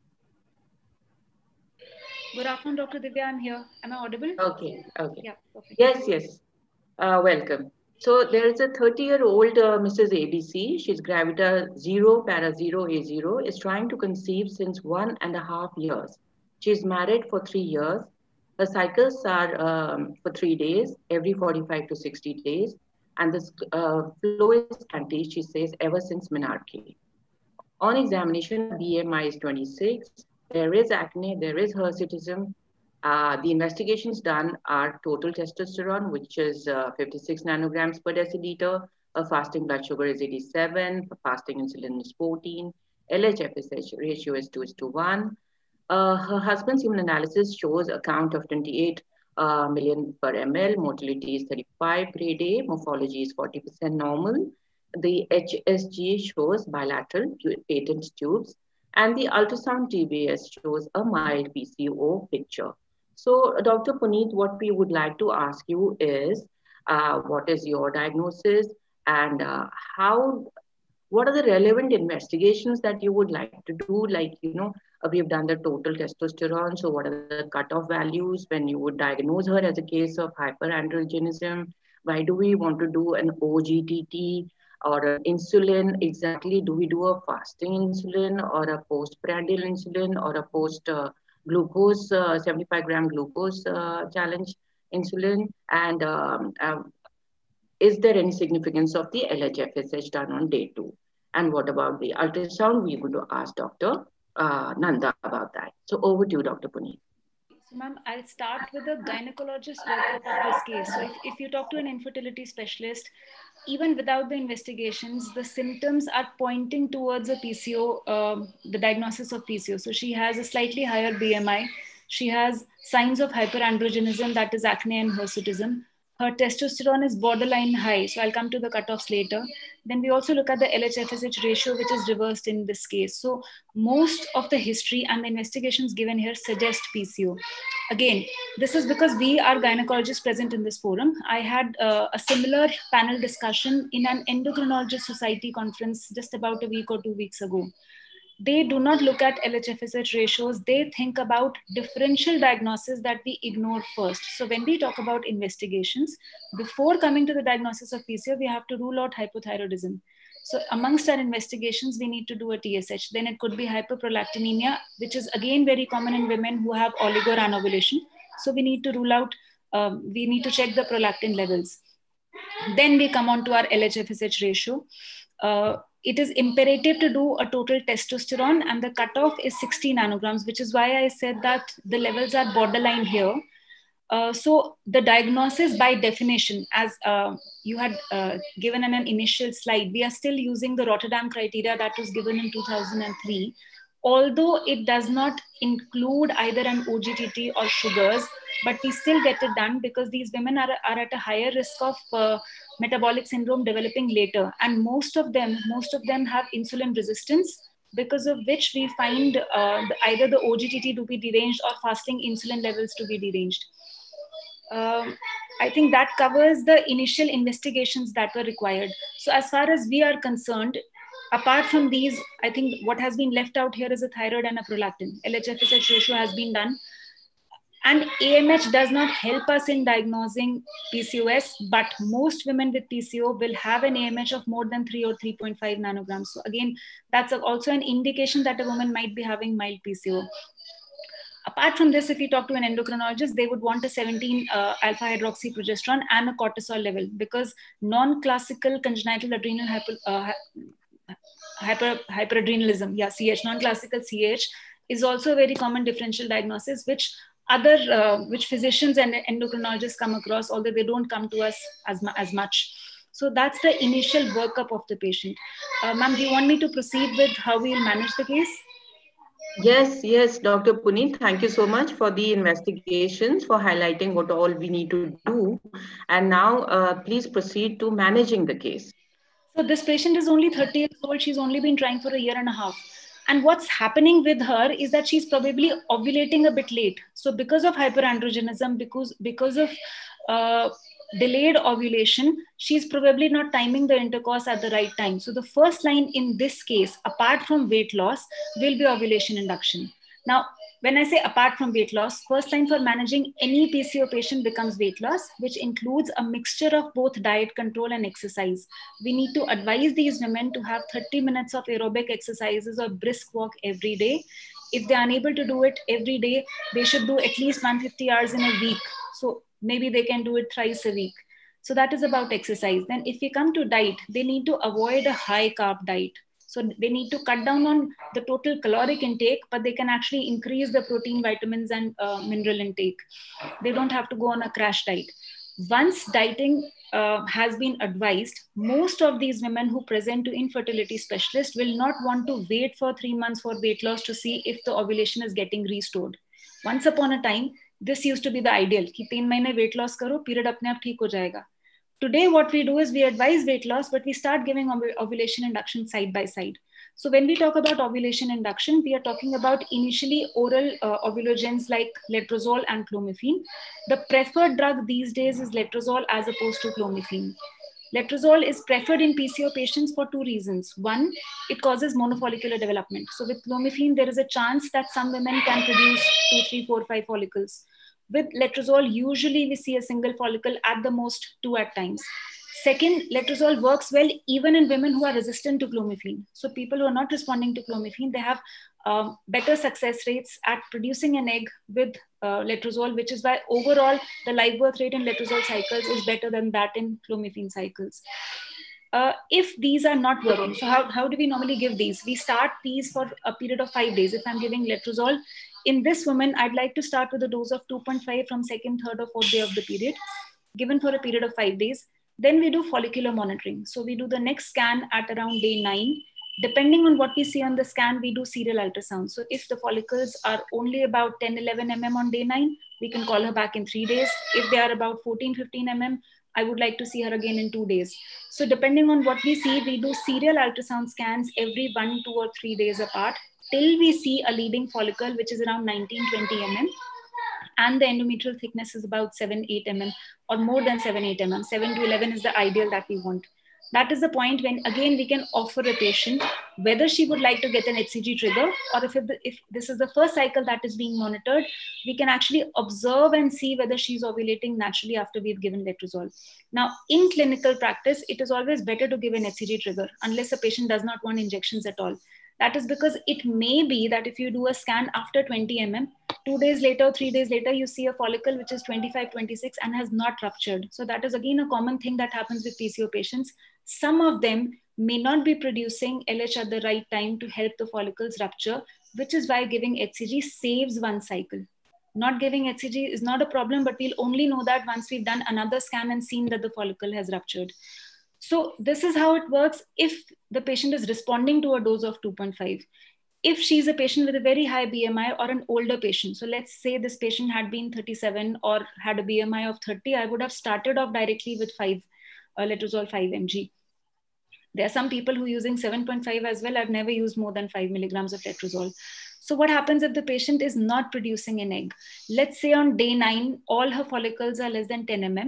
Good afternoon, Dr. Divya. I'm here. Am I audible? Okay, okay. Yeah, perfect. Yes. Welcome. So there is a 30-year-old Mrs. ABC. She's gravida 0, para 0, A0, is trying to conceive since 1.5 years. She's married for 3 years. Her cycles are for 3 days, every 45 to 60 days. And this flow is scanty, she says, ever since menarche. On examination, BMI is 26. There is acne, there is hirsutism. The investigations done are total testosterone, which is 56 nanograms per deciliter. Her fasting blood sugar is 87. Her fasting insulin is 14. LH-FSH ratio is 2:1. Her husband's human analysis shows a count of 28 million per ml. Motility is 35 grade A. Morphology is 40% normal. The HSG shows bilateral patent tubes. And the ultrasound TBS shows a mild PCO picture. So, Dr. Puneet, what we would like to ask you is, what is your diagnosis and what are the relevant investigations that you would like to do? Like, we've done the total testosterone. So what are the cutoff values when you would diagnose her as a case of hyperandrogenism? Why do we want to do an OGTT or an insulin? Exactly, do we do a fasting insulin or a postprandial insulin or a post glucose, 75 gram glucose challenge insulin? And is there any significance of the LH-FSH done on day 2? And what about the ultrasound? We're going to ask Dr. Nanda about that. So over to you, Dr. Puneet. So ma'am, I'll start with the gynecologist workup of this case. So if you talk to an infertility specialist, even without the investigations, the symptoms are pointing towards a PCO, the diagnosis of PCO. So she has a slightly higher BMI. She has signs of hyperandrogenism, that is acne and hirsutism. Her testosterone is borderline high. So I'll come to the cutoffs later. Then we also look at the LH-FSH ratio, which is reversed in this case. So most of the history and the investigations given here suggest PCO. Again, this is because we are gynecologists present in this forum. I had a similar panel discussion in an endocrinologist society conference just about a week or 2 weeks ago. They do not look at LH-FSH ratios. They think about differential diagnosis that we ignore first. So when we talk about investigations, before coming to the diagnosis of PCO, we have to rule out hypothyroidism. So amongst our investigations, we need to do a TSH. Then it could be hyperprolactinemia, which is again very common in women who have oligoranovulation. So we need to rule out, we need to check the prolactin levels. Then we come on to our LH-FSH ratio. It is imperative to do a total testosterone, and the cutoff is 60 nanograms, which is why I said that the levels are borderline here. So the diagnosis by definition, as you had given in an initial slide, we are still using the Rotterdam criteria that was given in 2003. Although it does not include either an OGTT or sugars, but we still get it done because these women are at a higher risk of metabolic syndrome developing later. And most of them have insulin resistance, because of which we find either the OGTT to be deranged or fasting insulin levels to be deranged. I think that covers the initial investigations that were required. So as far as we are concerned, apart from these, I think what has been left out here is a thyroid and a prolactin. LH-FSH ratio has been done. And AMH does not help us in diagnosing PCOS, but most women with PCO will have an AMH of more than 3 or 3.5 nanograms. So again, that's also an indication that a woman might be having mild PCO. Apart from this, if you talk to an endocrinologist, they would want a 17 alpha hydroxyprogesterone and a cortisol level, because non-classical congenital adrenal hyperadrenalism, yeah, CH, non-classical CH is also a very common differential diagnosis, which physicians and endocrinologists come across, although they don't come to us as much. So that's the initial workup of the patient. Ma'am, do you want me to proceed with how we'll manage the case? Yes, Dr. Puneet, thank you so much for the investigations, for highlighting what all we need to do. And now please proceed to managing the case. So this patient is only 30 years old. She's only been trying for a year and a half. And what's happening with her is that she's probably ovulating a bit late. So because of hyperandrogenism, because of delayed ovulation, she's probably not timing the intercourse at the right time. So the first line in this case, apart from weight loss, will be ovulation induction. Now, when I say apart from weight loss, first line for managing any PCO patient becomes weight loss, which includes a mixture of both diet control and exercise. We need to advise these women to have 30 minutes of aerobic exercises or brisk walk every day. If they're unable to do it every day, they should do at least 150 hours in a week. So maybe they can do it thrice a week. So that is about exercise. Then if we come to diet, they need to avoid a high carb diet. So they need to cut down on the total caloric intake, but they can actually increase the protein, vitamins, and mineral intake. They don't have to go on a crash diet. Once dieting has been advised, most of these women who present to infertility specialists will not want to wait for 3 months for weight loss to see if the ovulation is getting restored. Once upon a time, this used to be the ideal, कि 3 महीने weight loss करो, period अपने आप ठीक हो जाएगा. Today, what we do is we advise weight loss, but we start giving ovulation induction side by side. So when we talk about ovulation induction, we are talking about initially oral ovulogens like letrozole and clomiphene. The preferred drug these days is letrozole as opposed to clomiphene. Letrozole is preferred in PCO patients for 2 reasons. One, it causes monofollicular development. So with clomiphene, there is a chance that some women can produce 2, 3, 4, 5 follicles. With letrozole, usually we see a single follicle, at the most 2 at times. Second, letrozole works well even in women who are resistant to clomiphene. So people who are not responding to clomiphene, they have better success rates at producing an egg with letrozole, which is why overall the live birth rate in letrozole cycles is better than that in clomiphene cycles. If these are not working, so how do we normally give these? We start these for a period of 5 days. If I'm giving letrozole, in this woman, I'd like to start with a dose of 2.5 from 2nd, 3rd, or 4th day of the period, given for a period of 5 days. Then we do follicular monitoring. So we do the next scan at around day 9. Depending on what we see on the scan, we do serial ultrasound. So if the follicles are only about 10, 11 mm on day 9, we can call her back in 3 days. If they are about 14, 15 mm, I would like to see her again in 2 days. So depending on what we see, we do serial ultrasound scans every 1, 2, or 3 days apart, till we see a leading follicle, which is around 19, 20 mm. And the endometrial thickness is about 7, 8 mm, or more than 7, 8 mm. 7 to 11 is the ideal that we want. That is the point when, again, we can offer a patient whether she would like to get an HCG trigger, or if this is the first cycle that is being monitored, we can actually observe and see whether she's ovulating naturally after we've given letrozole. Now, in clinical practice, it is always better to give an HCG trigger unless a patient does not want injections at all. That is because it may be that if you do a scan after 20 mm, 2 days later, 3 days later, you see a follicle which is 25, 26 and has not ruptured. So that is again a common thing that happens with PCO patients. Some of them may not be producing LH at the right time to help the follicles rupture, which is why giving HCG saves one cycle. Not giving HCG is not a problem, but we'll only know that once we've done another scan and seen that the follicle has ruptured. So this is how it works if the patient is responding to a dose of 2.5. If she's a patient with a very high BMI or an older patient, so let's say this patient had been 37 or had a BMI of 30, I would have started off directly with letrozole 5 mg. There are some people who are using 7.5 as well. I've never used more than 5 milligrams of letrozole. So what happens if the patient is not producing an egg? Let's say on day 9, all her follicles are less than 10 mm,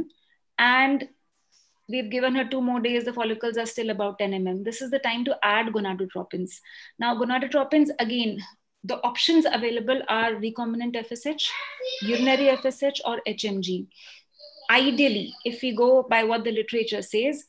and we've given her 2 more days, the follicles are still about 10 mm. This is the time to add gonadotropins. Now, gonadotropins, again, the options available are recombinant FSH, urinary FSH, or HMG. Ideally, if we go by what the literature says,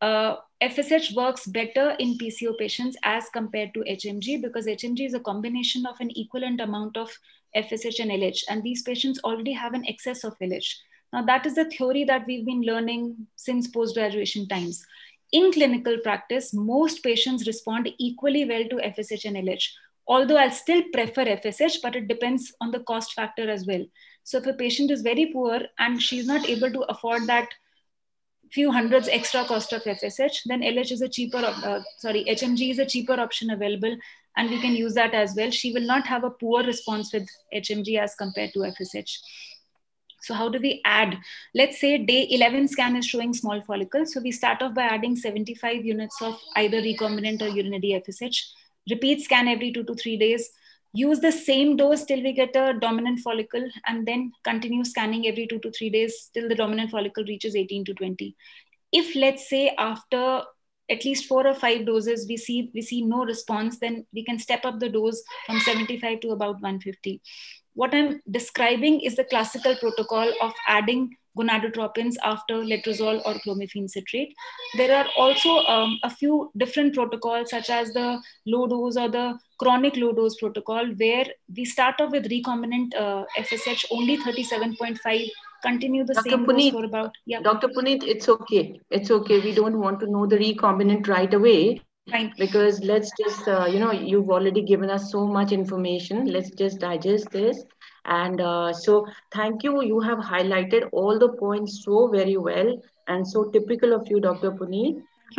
FSH works better in PCO patients as compared to HMG, because HMG is a combination of an equivalent amount of FSH and LH, and these patients already have an excess of LH. Now, that is the theory that we've been learning since post-graduation times. In clinical practice, most patients respond equally well to FSH and LH, although I'll still prefer FSH, but it depends on the cost factor as well. So if a patient is very poor and she's not able to afford that few hundreds extra cost of FSH, then LH is a cheaper, HMG is a cheaper option available, and we can use that as well. She will not have a poor response with HMG as compared to FSH. So how do we add? Let's say day 11 scan is showing small follicles. So we start off by adding 75 units of either recombinant or urinary FSH. Repeat scan every 2 to 3 days. Use the same dose till we get a dominant follicle, and then continue scanning every 2 to 3 days till the dominant follicle reaches 18 to 20. If, let's say, after at least 4 or 5 doses, we see no response, then we can step up the dose from 75 to about 150. What I'm describing is the classical protocol of adding gonadotropins after letrozole or clomiphene citrate. There are also a few different protocols, such as the low dose or the chronic low dose protocol, where we start off with recombinant FSH, only 37.5, continue the same dose for about, Dr. Puneet, it's okay. It's okay. We don't want to know the recombinant right away. Fine. Because let's just, you've already given us so much information. Let's just digest this. And so thank you. You have highlighted all the points so very well and so typical of you, Dr. Puneet.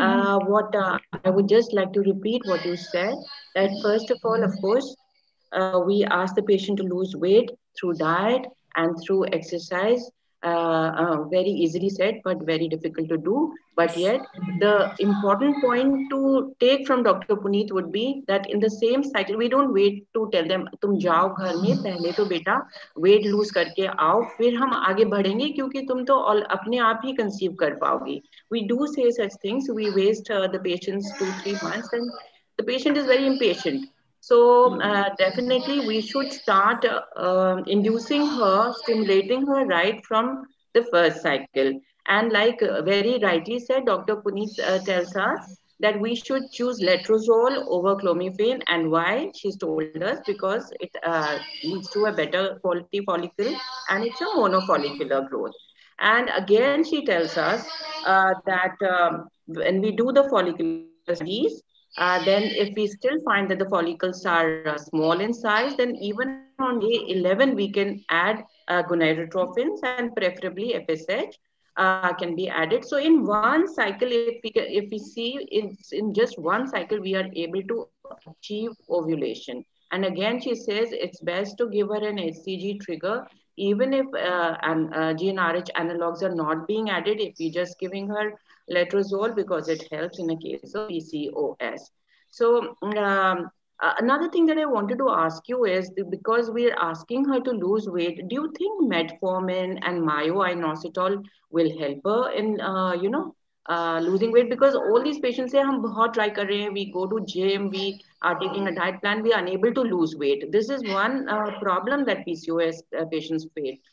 I would just like to repeat what you said, that first of all, of course, we ask the patient to lose weight through diet and through exercise. Very easily said, but very difficult to do. But yet, the important point to take from Dr. Puneet would be that in the same cycle, we don't wait to tell them, तुम जाओ घर में, पहले तो बेटा weight lose करके आओ, फिर हम आगे बढ़ेंगे क्योंकि तुम तो अपने आप ही conceive कर पाओगी. We do say such things. We waste the patient's 2-3 months, and the patient is very impatient. So definitely we should start inducing her, stimulating her right from the first cycle. And like very rightly said, Dr. Puneet tells us that we should choose letrozole over clomiphene. And why? She's told us because it leads to a better quality follicle and it's a monofollicular growth. And again, she tells us that when we do the follicular studies, then if we still find that the follicles are small in size, then even on day 11, we can add gonadotropins and preferably FSH can be added. So in one cycle, if we see in just one cycle, we are able to achieve ovulation. And again, she says it's best to give her an HCG trigger, even if GnRH analogs are not being added, if we're just giving her letrozole because it helps in a case of PCOS. So another thing that I wanted to ask you is, because we're asking her to lose weight, do you think metformin and myo-inositol will help her in, losing weight? Because all these patients say, hum bahut try kar rahe hain, we go to gym, we are taking a diet plan, we are unable to lose weight. This is one problem that PCOS patients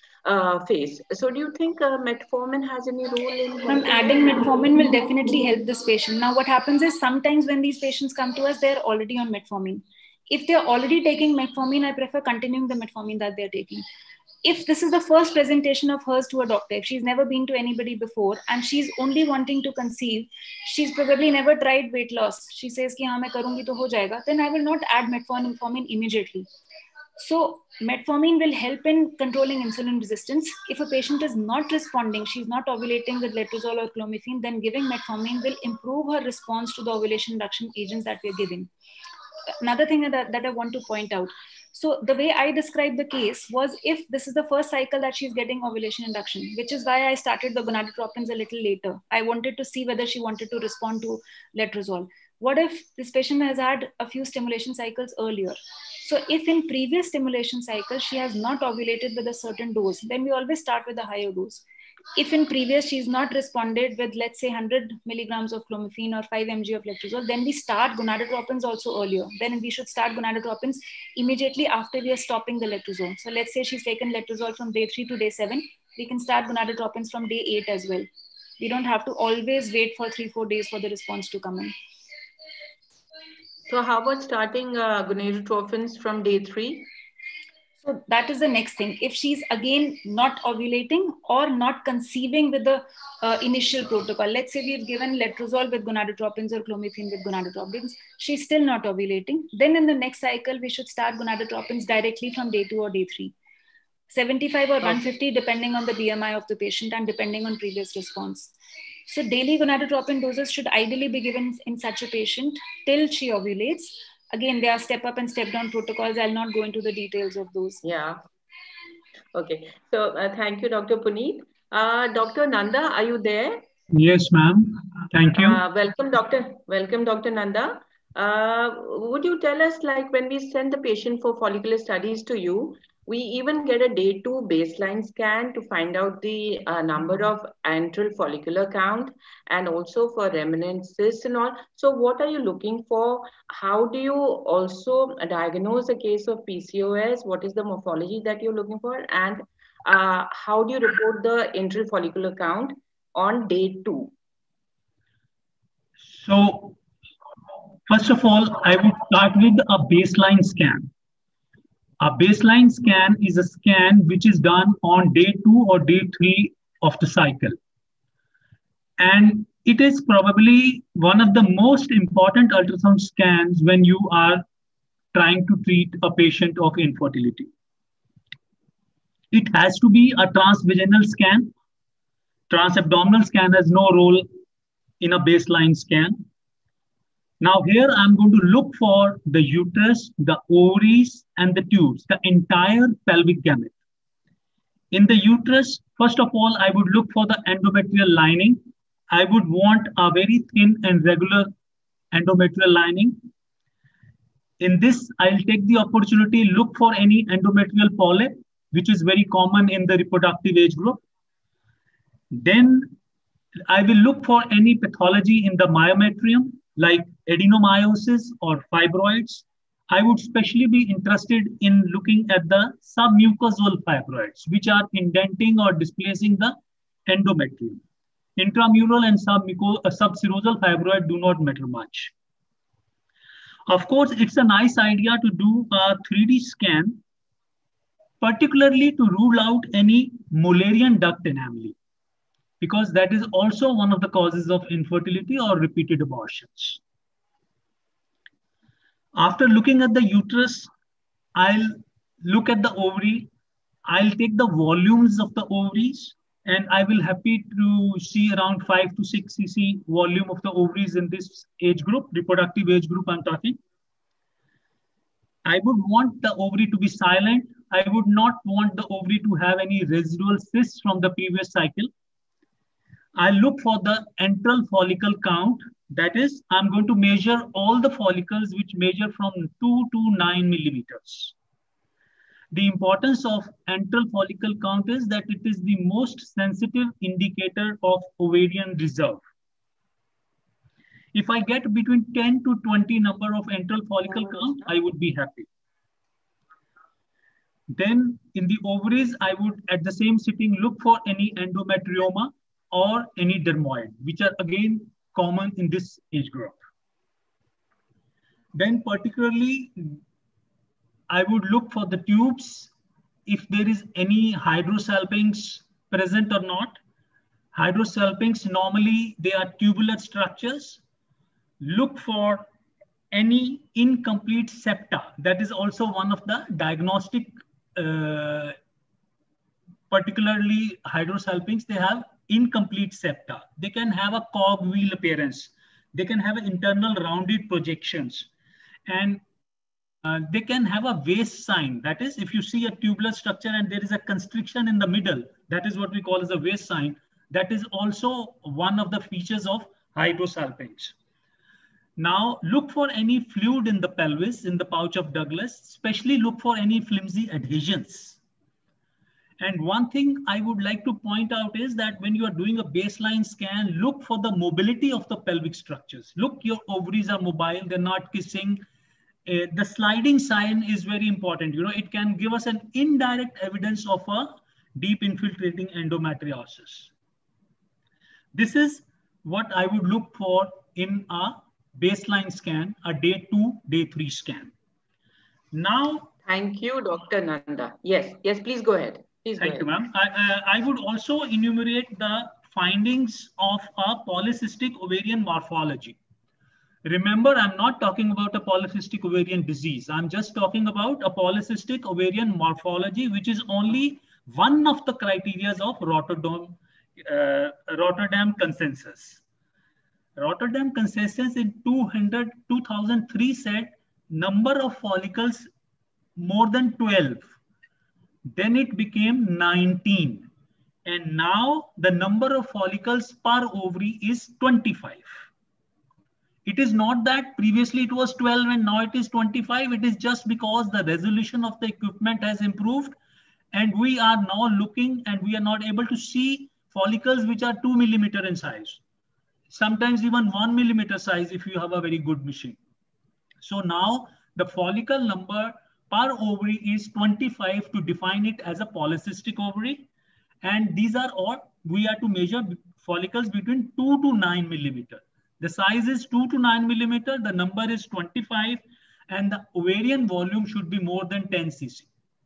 face. So do you think metformin has any role in adding metformin will definitely help this patient. Now what happens is, sometimes when these patients come to us, they're already on metformin. If they're already taking metformin, I prefer continuing the metformin that they're taking. If this is the first presentation of hers to a doctor, if she's never been to anybody before and she's only wanting to conceive, she's probably never tried weight loss, she says ki haan main karungi to ho jayega, then I will not add metformin immediately. So metformin will help in controlling insulin resistance. If a patient is not responding, she's not ovulating with letrozole or clomiphene, then giving metformin will improve her response to the ovulation induction agents that we're giving. Another thing that I want to point out. So the way I described the case was, if this is the first cycle that she's getting ovulation induction, which is why I started the gonadotropins a little later. I wanted to see whether she wanted to respond to letrozole. What if this patient has had a few stimulation cycles earlier? So if in previous stimulation cycles she has not ovulated with a certain dose, then we always start with a higher dose. if in previous she's not responded with, let's say, 100 milligrams of clomiphene or 5 mg of letrozole, then we start gonadotropins also earlier. Then we should start gonadotropins immediately after we are stopping the letrozole. So let's say she's taken letrozole from day 3 to day 7. We can start gonadotropins from day 8 as well. We don't have to always wait for 3-4 days for the response to come in. So how about starting gonadotropins from day 3? So that is the next thing. If she's again not ovulating or not conceiving with the initial protocol, let's say we've given letrozole with gonadotropins or clomiphene with gonadotropins, she's still not ovulating, then in the next cycle, we should start gonadotropins directly from day 2 or day 3. 75 or 150, depending on the BMI of the patient and depending on previous response. So daily gonadotropin doses should ideally be given in such a patient till she ovulates. Again, there are step up and step down protocols. I'll not go into the details of those. Yeah. Okay. So thank you, Dr. Puneet. Dr. Nanda, are you there? Yes, ma'am. Thank you. Welcome, Dr. Nanda. Would you tell us, like, when we send the patient for follicular studies to you, we even get a day 2 baseline scan to find out the number of antral follicular count and also for remnant cysts and all. So what are you looking for? How do you also diagnose a case of PCOS? What is the morphology that you're looking for? And how do you report the antral follicular count on day 2? So first of all, I would start with a baseline scan. A baseline scan is a scan which is done on day 2 or day 3 of the cycle. And it is probably one of the most important ultrasound scans when you are trying to treat a patient of infertility. It has to be a transvaginal scan. Transabdominal scan has no role in a baseline scan. Now here I'm going to look for the uterus, the ovaries, and the tubes, the entire pelvic gamut. In the uterus, first of all, I would look for the endometrial lining. I would want a very thin and regular endometrial lining. In this, I'll take the opportunity, look for any endometrial polyp, which is very common in the reproductive age group. Then I will look for any pathology in the myometrium, like adenomyosis or fibroids. I would especially be interested in looking at the submucosal fibroids, which are indenting or displacing the endometrium. Intramural and subserosal fibroid do not matter much. Of course, it's a nice idea to do a 3D scan, particularly to rule out any Mullerian duct anomaly, because that is also one of the causes of infertility or repeated abortions. After looking at the uterus, I'll look at the ovary. I'll take the volumes of the ovaries, and I will happy to see around 5 to 6 cc volume of the ovaries in this age group, reproductive age group I'm talking. I would want the ovary to be silent. I would not want the ovary to have any residual cysts from the previous cycle. I look for the antral follicle count. That is, I'm going to measure all the follicles which measure from 2 to 9 millimeters. The importance of antral follicle count is that it is the most sensitive indicator of ovarian reserve. If I get between 10 to 20 number of antral follicle count, I would be happy. Then in the ovaries, I would at the same sitting look for any endometrioma or any dermoid, which are again common in this age group. Then particularly, I would look for the tubes, if there is any hydrosalpinx present or not. Hydrosalpinx, normally they are tubular structures. Look for any incomplete septa. That is also one of the diagnostic, particularly hydrosalpinx, they have incomplete septa. They can have a cogwheel appearance. They can have internal rounded projections. And they can have a vase sign. That is, if you see a tubular structure and there is a constriction in the middle, that is what we call as a vase sign. That is also one of the features of hydrosalpinx. Now, look for any fluid in the pelvis, in the pouch of Douglas, especially look for any flimsy adhesions. And one thing I would like to point out is that when you are doing a baseline scan, look for the mobility of the pelvic structures. Look, your ovaries are mobile, they're not kissing. The sliding sign is very important. You know, it can give us an indirect evidence of a deep infiltrating endometriosis. This is what I would look for in a baseline scan, a day 2, day 3 scan. Now, thank you, Dr. Nanda. Yes, please go ahead. Thank you, ma'am. I would also enumerate the findings of a polycystic ovarian morphology. Remember, I'm not talking about a polycystic ovarian disease. I'm just talking about a polycystic ovarian morphology, which is only one of the criteria of Rotterdam consensus. Rotterdam consensus in 2003 said number of follicles more than 12. Then it became 19. And now the number of follicles per ovary is 25. It is not that previously it was 12 and now it is 25. It is just because the resolution of the equipment has improved and we are now looking and we are not able to see follicles which are 2 millimeter in size. Sometimes even 1 millimeter size if you have a very good machine. So now the follicle number per ovary is 25 to define it as a polycystic ovary. And these are all, we are to measure follicles between 2 to 9 millimeter. The size is 2 to 9 millimeter, the number is 25, and the ovarian volume should be more than 10 cc.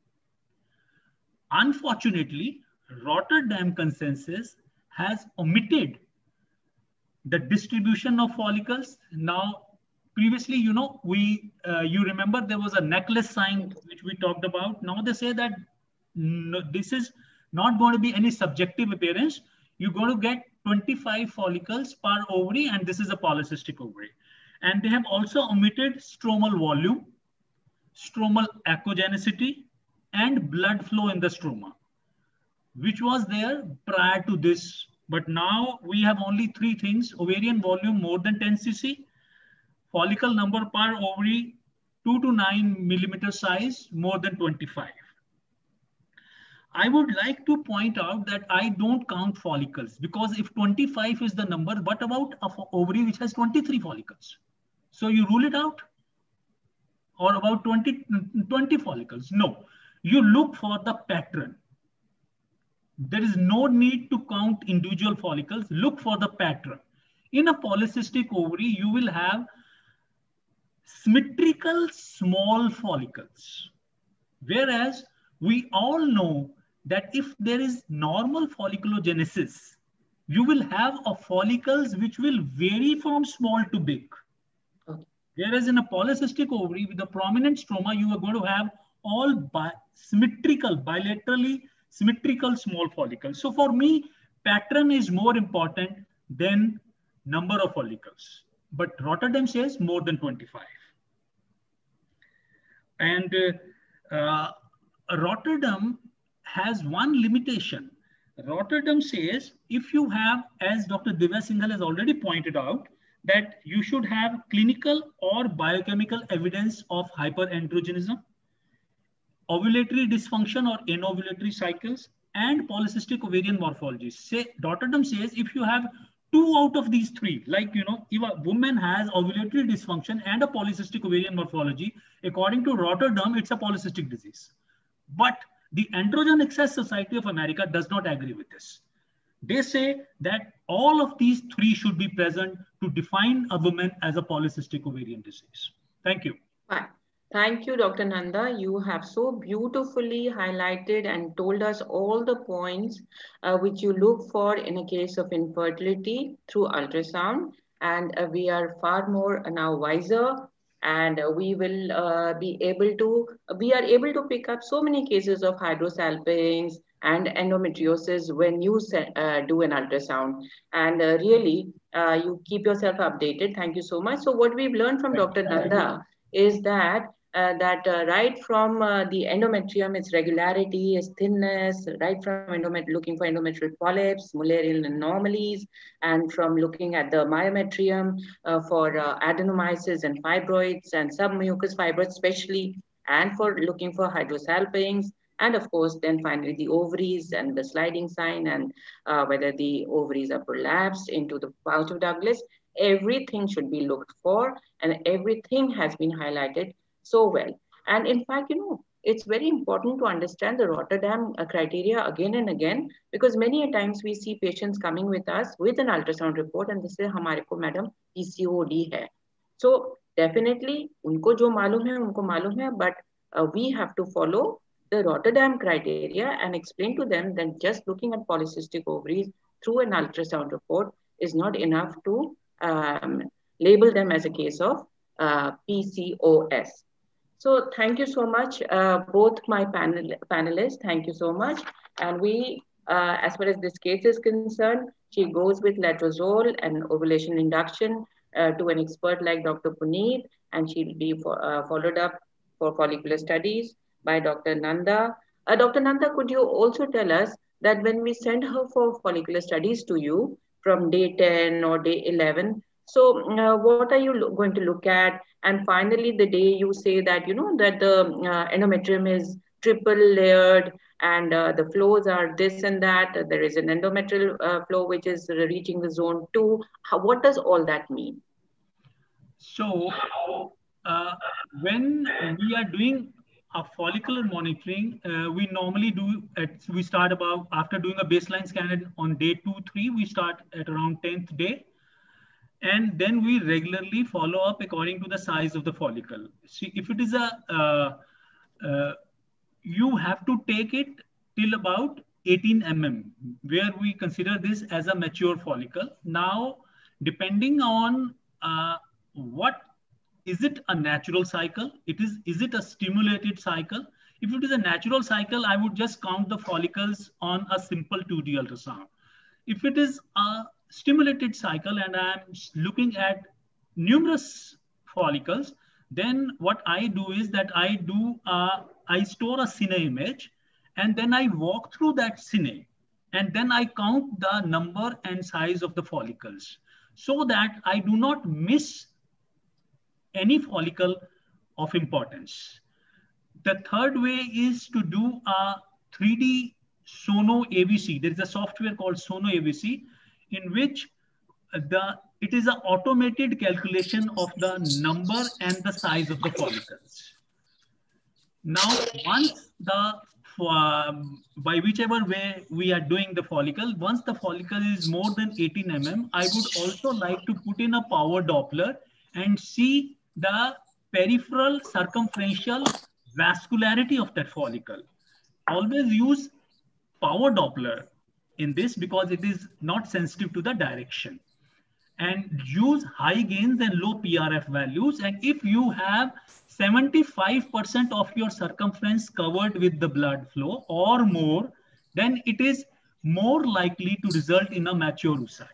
Unfortunately, Rotterdam consensus has omitted the distribution of follicles. Now, previously, you know, you remember there was a necklace sign which we talked about. Now they say that no, this is not going to be any subjective appearance. You're going to get 25 follicles per ovary, and this is a polycystic ovary. And they have also omitted stromal volume, stromal echogenicity, and blood flow in the stroma, which was there prior to this. But now we have only 3 things: ovarian volume more than 10 cc, follicle number per ovary 2 to 9 millimeter size more than 25. I would like to point out that I don't count follicles, because if 25 is the number, what about an ovary which has 23 follicles? So you rule it out? Or about 20 follicles? No, you look for the pattern. There is no need to count individual follicles. Look for the pattern. In a polycystic ovary, you will have symmetrical small follicles. Whereas we all know that if there is normal folliculogenesis, you will have a follicles which will vary from small to big. Okay. Whereas in a polycystic ovary with a prominent stroma, you are going to have all symmetrical, bilaterally symmetrical small follicles. So for me, pattern is more important than number of follicles. But Rotterdam says more than 25. And Rotterdam has one limitation. Rotterdam says if you have, as Dr. Divya Singhal has already pointed out, that you should have clinical or biochemical evidence of hyperandrogenism, ovulatory dysfunction or anovulatory cycles, and polycystic ovarian morphology. Rotterdam says if you have 2 out of these 3, like, you know, if a woman has ovulatory dysfunction and a polycystic ovarian morphology, according to Rotterdam, it's a polycystic disease. But the Androgen Access Society of America does not agree with this. They say that all of these 3 should be present to define a woman as a polycystic ovarian disease. Thank you. Fine. Thank you, Dr. Nanda. You have so beautifully highlighted and told us all the points which you look for in a case of infertility through ultrasound. And we are far more now wiser, and we will be able to pick up so many cases of hydrosalpinx and endometriosis when you do an ultrasound. And really, you keep yourself updated. Thank you so much. So what we've learned from Dr. Nanda is that right from the endometrium, its regularity, its thinness, right from looking for endometrial polyps, Mullerian anomalies, and from looking at the myometrium for adenomyosis and fibroids and submucous fibroids especially, and for looking for hydrosalpinx, And of course, then finally the ovaries and the sliding sign, and whether the ovaries are prolapsed into the pouch of Douglas. Everything should be looked for, and everything has been highlighted so well. And in fact, it's very important to understand the Rotterdam criteria again and again, because many a times we see patients coming with us with an ultrasound report and they say, "Hamare ko madam PCOD hai." So definitely, unko jo malum hai, unko malum hai, but we have to follow the Rotterdam criteria and explain to them that just looking at polycystic ovaries through an ultrasound report is not enough to label them as a case of PCOS. So thank you so much, both my panelists. Thank you so much. And we, as far as this case is concerned, she goes with letrozole and ovulation induction to an expert like Dr. Puneet, and she'll be followed up for follicular studies by Dr. Nanda. Dr. Nanda, could you also tell us that when we send her for follicular studies to you from day 10 or day 11, so what are you going to look at? And finally, the day you say that, that the endometrium is triple layered and the flows are this and that, there is an endometrial flow which is reaching the zone 2. What does all that mean? So when we are doing a follicular monitoring, we normally we start about, after doing a baseline scan on day 2, 3, we start at around 10th day. And then we regularly follow up according to the size of the follicle. See, if it is you have to take it till about 18 mm, where we consider this as a mature follicle. Now, depending on what, is it a natural cycle? Is it a stimulated cycle? If it is a natural cycle, I would just count the follicles on a simple 2D ultrasound. If it is a stimulated cycle and I'm looking at numerous follicles, then what I do is that I store a cine image, and then I walk through that cine, and then I count the number and size of the follicles so that I do not miss any follicle of importance. The third way is to do a 3D Sono AVC. There is a software called Sono AVC, in which it is an automated calculation of the number and the size of the follicles. Now, once by whichever way we are doing the follicle, once the follicle is more than 18 mm, I would also like to put in a power Doppler and see the peripheral circumferential vascularity of that follicle. Always use power Doppler in this because it is not sensitive to the direction. And use high gains and low PRF values. And if you have 75% of your circumference covered with the blood flow or more, then it is more likely to result in a mature oocyte.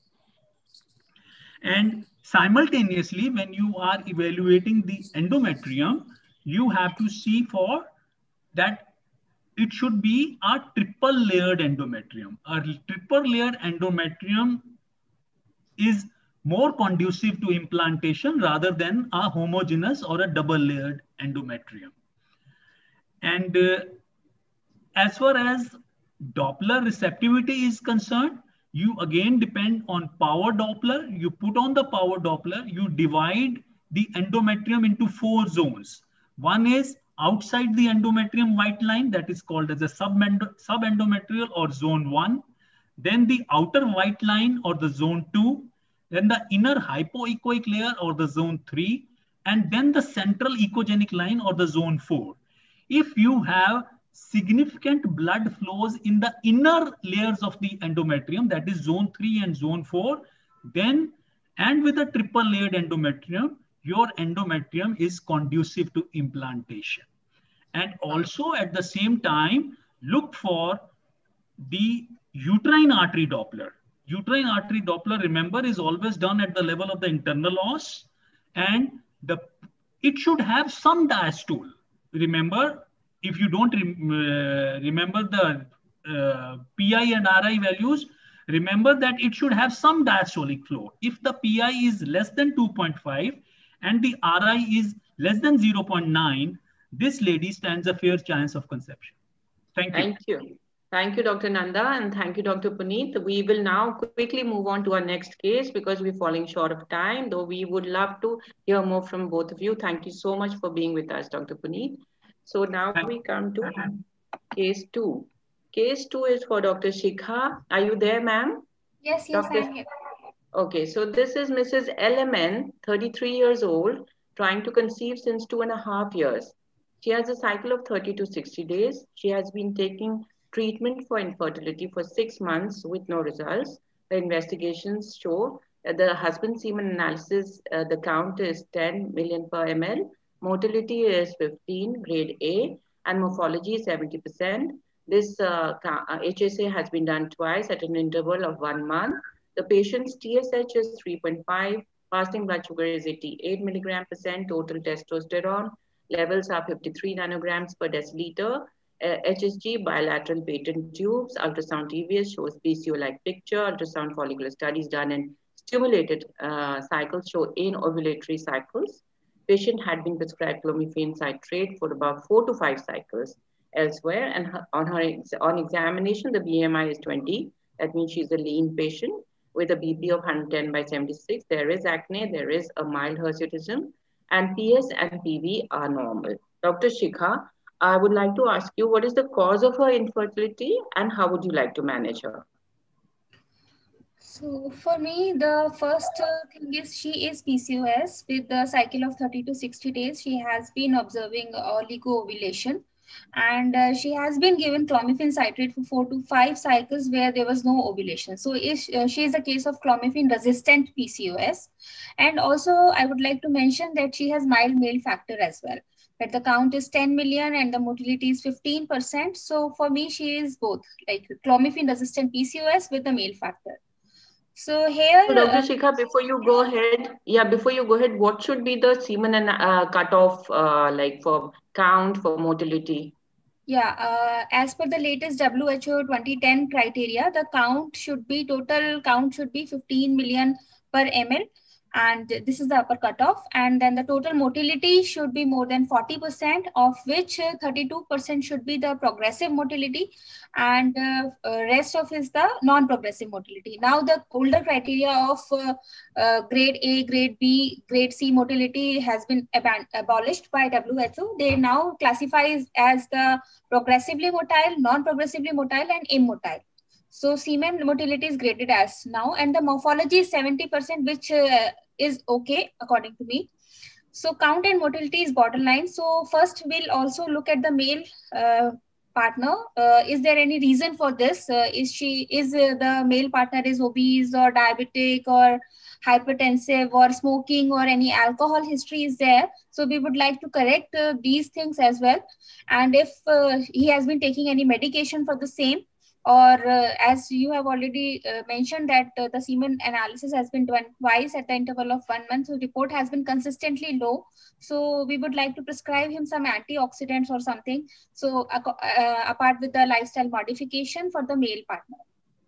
And simultaneously, when you are evaluating the endometrium, you have to see for that it should be a triple layered endometrium. A triple layered endometrium is more conducive to implantation rather than a homogeneous or a double layered endometrium. And as far as Doppler receptivity is concerned, you again depend on power Doppler. You put on the power Doppler, you divide the endometrium into 4 zones. One is outside the endometrium white line, that is called as a subendometrial or zone 1. Then the outer white line or the zone 2. Then the inner hypoechoic layer or the zone 3. And then the central echogenic line or the zone 4. If you have significant blood flows in the inner layers of the endometrium, that is zone 3 and zone 4, then, and with a triple layered endometrium, your endometrium is conducive to implantation. And also at the same time, look for the uterine artery Doppler. Uterine artery Doppler, remember, is always done at the level of the internal os, and it should have some diastole. Remember, if you don't remember the PI and RI values, remember that it should have some diastolic flow. If the PI is less than 2.5 and the RI is less than 0.9, this lady stands a fair chance of conception. Thank you. Thank you. Thank you, Dr. Nanda, and thank you, Dr. Puneet. We will now quickly move on to our next case because we're falling short of time, though we would love to hear more from both of you. Thank you so much for being with us, Dr. Puneet. So now we come to case 2. Case 2 is for Dr. Shikha. Are you there, ma'am? Yes, I'm here. Okay, so this is Mrs. LMN, 33 years old, trying to conceive since 2.5 years. She has a cycle of 30 to 60 days. She has been taking treatment for infertility for 6 months with no results. The investigations show that the husband semen analysis, the count is 10 million per ml, motility is 15, grade A, and morphology is 70%. This HSA has been done twice at an interval of 1 month. The patient's TSH is 3.5, fasting blood sugar is 88 milligram percent, total testosterone levels are 53 nanograms per deciliter. HSG, bilateral patent tubes, ultrasound TVS shows PCO-like picture, ultrasound follicular studies done in stimulated cycles show anovulatory cycles. Patient had been prescribed clomiphene citrate for about 4 to 5 cycles elsewhere, and on examination, the BMI is 20. That means she's a lean patient with a BP of 110 by 76. There is acne, there is a mild hirsutism, and PS and PV are normal. Dr. Shikha, I would like to ask you, what is the cause of her infertility and how would you like to manage her? So for me, the first thing is she is PCOS with the cycle of 30 to 60 days. She has been observing oligo-ovulation, and she has been given clomiphene citrate for 4 to 5 cycles where there was no ovulation. So if she is a case of clomiphene resistant PCOS. And also I would like to mention that she has mild male factor as well, that the count is 10 million and the motility is 15%. So for me, she is both like clomiphene resistant PCOS with the male factor. So here, so Dr. Shikha, before you go ahead, what should be the semen and cutoff like for count, for motility? Yeah, as per the latest WHO 2010 criteria, the total count should be 15 million per ml. And this is the upper cutoff. And then the total motility should be more than 40%, of which 32% should be the progressive motility, and rest of is the non-progressive motility. Now the older criteria of grade A, grade B, grade C motility has been abolished by WHO. They now classify as the progressively motile, non-progressively motile, and immotile. So semen motility is graded as now, and the morphology is 70%, which is okay according to me. So count and motility is borderline. So first we'll also look at the male partner. Is there any reason for this? Is the male partner is obese or diabetic or hypertensive or smoking or any alcohol history is there? So we would like to correct these things as well. And if he has been taking any medication for the same, or as you have already mentioned that the semen analysis has been done twice at the interval of 1 month, so report has been consistently low. So we would like to prescribe him some antioxidants or something. So apart with the lifestyle modification for the male partner.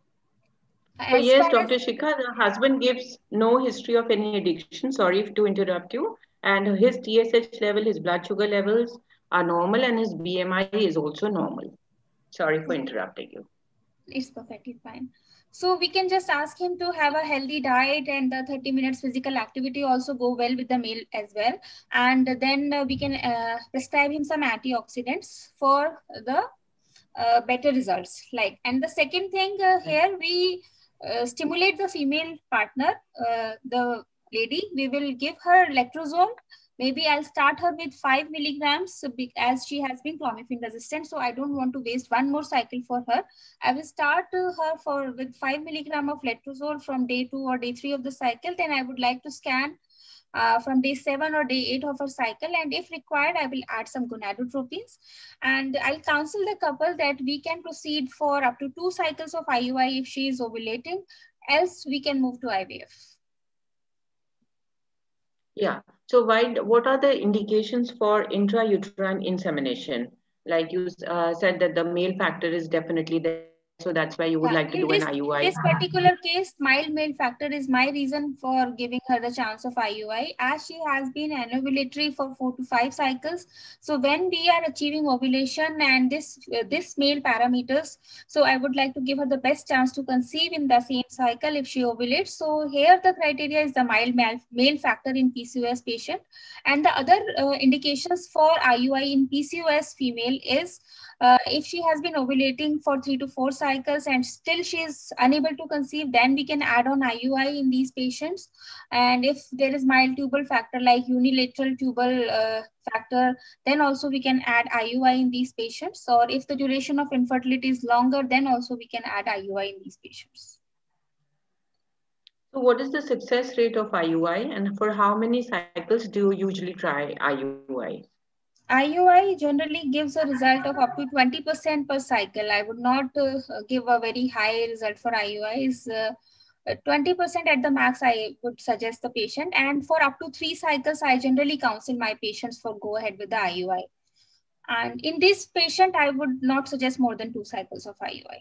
So yes, Dr. Shikha, the husband gives no history of any addiction. Sorry to interrupt you. And his TSH level, his blood sugar levels are normal, and his BMI is also normal. Sorry for interrupting you. It's perfectly fine. So we can just ask him to have a healthy diet, and the 30 minutes physical activity also go well with the male as well. And then we can prescribe him some antioxidants for the better results. And the second thing here, we stimulate the female partner, the lady. We will give her letrozole. Maybe I'll start her with 5 milligrams as she has been clomiphene resistant. So I don't want to waste one more cycle for her. I will start her with 5 milligram of letrozole from day 2 or day 3 of the cycle. Then I would like to scan from day 7 or day 8 of her cycle. And if required, I will add some gonadotropins. And I'll counsel the couple that we can proceed for up to 2 cycles of IUI if she is ovulating. Else we can move to IVF. Yeah. So what are the indications for intrauterine insemination? Like you said that the male factor is definitely there so that's why you would like to do an IUI. In this particular case, mild male factor is my reason for giving her the chance of IUI, as she has been anovulatory for 4 to 5 cycles. So when we are achieving ovulation and this male parameters, so I would like to give her the best chance to conceive in the same cycle if she ovulates. So here the criteria is the mild male factor in PCOS patient. And the other indications for IUI in PCOS female is if she has been ovulating for 3 to 4 cycles and still she is unable to conceive, then we can add on IUI in these patients. And if there is mild tubal factor like unilateral tubal factor, then also we can add IUI in these patients. Or if the duration of infertility is longer, then also we can add IUI in these patients. So what is the success rate of IUI, and for how many cycles do you usually try IUI? IUI generally gives a result of up to 20% per cycle. I would not give a very high result for IUIs. 20% at the max I would suggest the patient. And for up to 3 cycles, I generally counsel my patients for go ahead with the IUI. And in this patient, I would not suggest more than 2 cycles of IUI.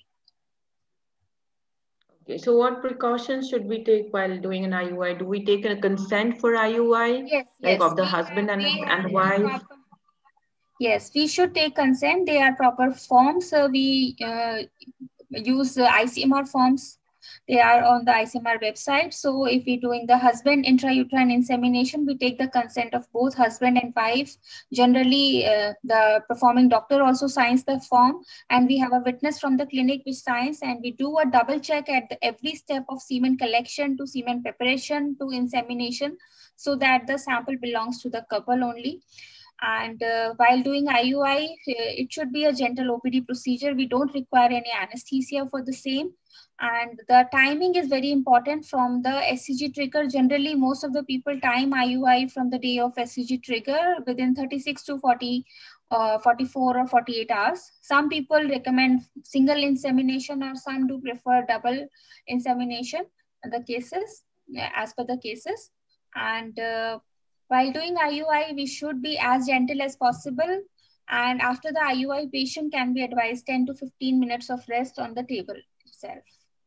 Okay, so what precautions should we take while doing an IUI? Do we take a consent for IUI? Yes, like yes. of the husband and wife? Yes, we should take consent. They are proper forms. We use ICMR forms. They are on the ICMR website. So if we're doing the husband intrauterine insemination, we take the consent of both husband and wife. Generally, the performing doctor also signs the form, and we have a witness from the clinic which signs, and we do a double check at every step of semen collection to semen preparation to insemination, so that the sample belongs to the couple only. And while doing IUI, it should be a gentle OPD procedure. We don't require any anesthesia for the same. And the timing is very important from the SCG trigger. Generally, most of the people time IUI from the day of SCG trigger within 36 to 44 or 48 hours. Some people recommend single insemination, or some do prefer double insemination, the cases, as per the cases. And while doing IUI, we should be as gentle as possible. And after the IUI, patient can be advised 10 to 15 minutes of rest on the table itself.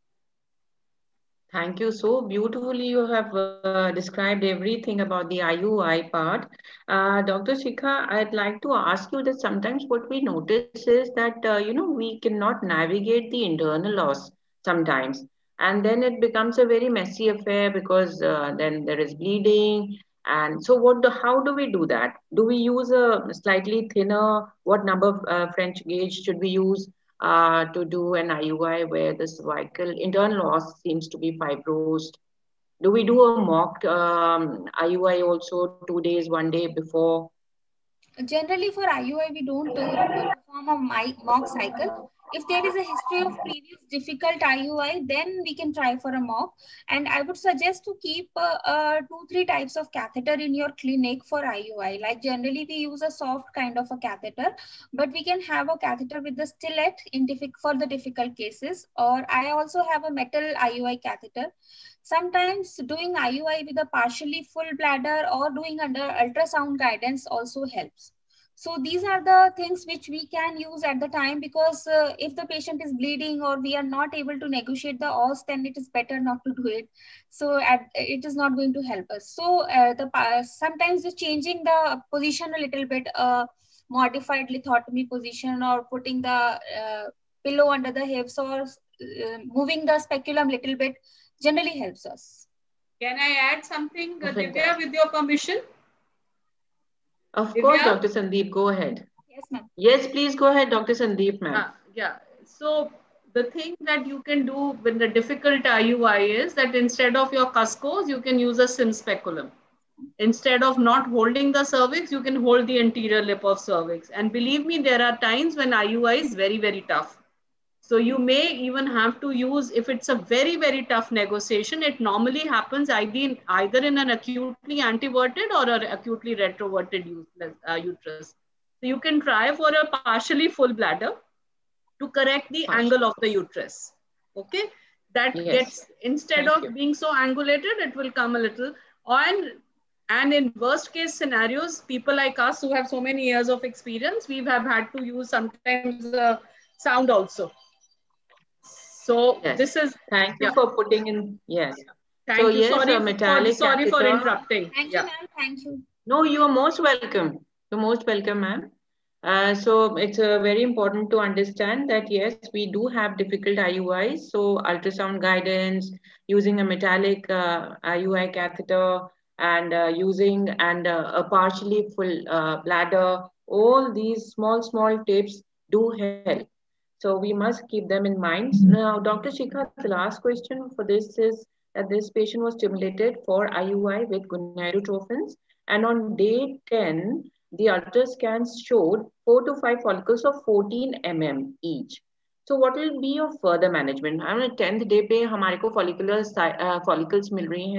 Thank you. So beautifully you have described everything about the IUI part. Dr. Shikha, I'd like to ask you that sometimes what we notice is that, we cannot navigate the internal loss sometimes. And then it becomes a very messy affair because then there is bleeding. And so how do we do that? Do we use a slightly thinner, what number of French gauge should we use to do an IUI where the cervical internal loss seems to be fibrosed? Do we do a mock IUI also 2 days, 1 day before? Generally for IUI, we don't perform a mock cycle. If there is a history of previous difficult IUI, then we can try for a mock. And I would suggest to keep 2-3 types of catheter in your clinic for IUI. Like generally we use a soft kind of a catheter, but we can have a catheter with the stillet for the difficult cases. Or I also have a metal IUI catheter. Sometimes doing IUI with a partially full bladder or doing under ultrasound guidance also helps. So these are the things which we can use at the time, because if the patient is bleeding or we are not able to negotiate the os, then it is better not to do it. So it is not going to help us. So sometimes just changing the position a little bit, modified lithotomy position, or putting the pillow under the hips, or moving the speculum a little bit generally helps us. Can I add something, Divya, with your permission? Of course, Dr. Sandeep, go ahead. Yes, ma'am. Yes, please go ahead, Dr. Sandeep, ma'am. Yeah. So the thing that you can do with the difficult IUI is that instead of your cuscos, you can use a sim speculum. Instead of not holding the cervix, you can hold the anterior lip of cervix. And believe me, there are times when IUI is very, very tough. So you may even have to use, if it's a very, very tough negotiation, it normally happens either in an acutely anteverted or an acutely retroverted uterus. So you can try for a partially full bladder to correct the angle of the uterus. Okay. That gets, instead of being so angulated, it will come a little on. And in worst case scenarios, people like us who have so many years of experience, we have had to use sometimes sound also. So yes. this is, Thank you for putting in, yes. Thank so you. yes, a metallic Sorry for catheter. interrupting. Thank you, ma'am. Thank you. No, you are most welcome. You're most welcome, ma'am. So it's very important to understand that yes, we do have difficult IUIs. So ultrasound guidance, using a metallic IUI catheter, and using a partially full bladder, all these small tips do help. So we must keep them in mind. Now, Dr. Shikha, the last question for this is that this patient was stimulated for IUI with gonadotrophins, and on day 10, the ultrascans showed 4 to 5 follicles of 14 mm each. So what will be your further management? I mean, 10th day पे हमारे को follicles मिल रही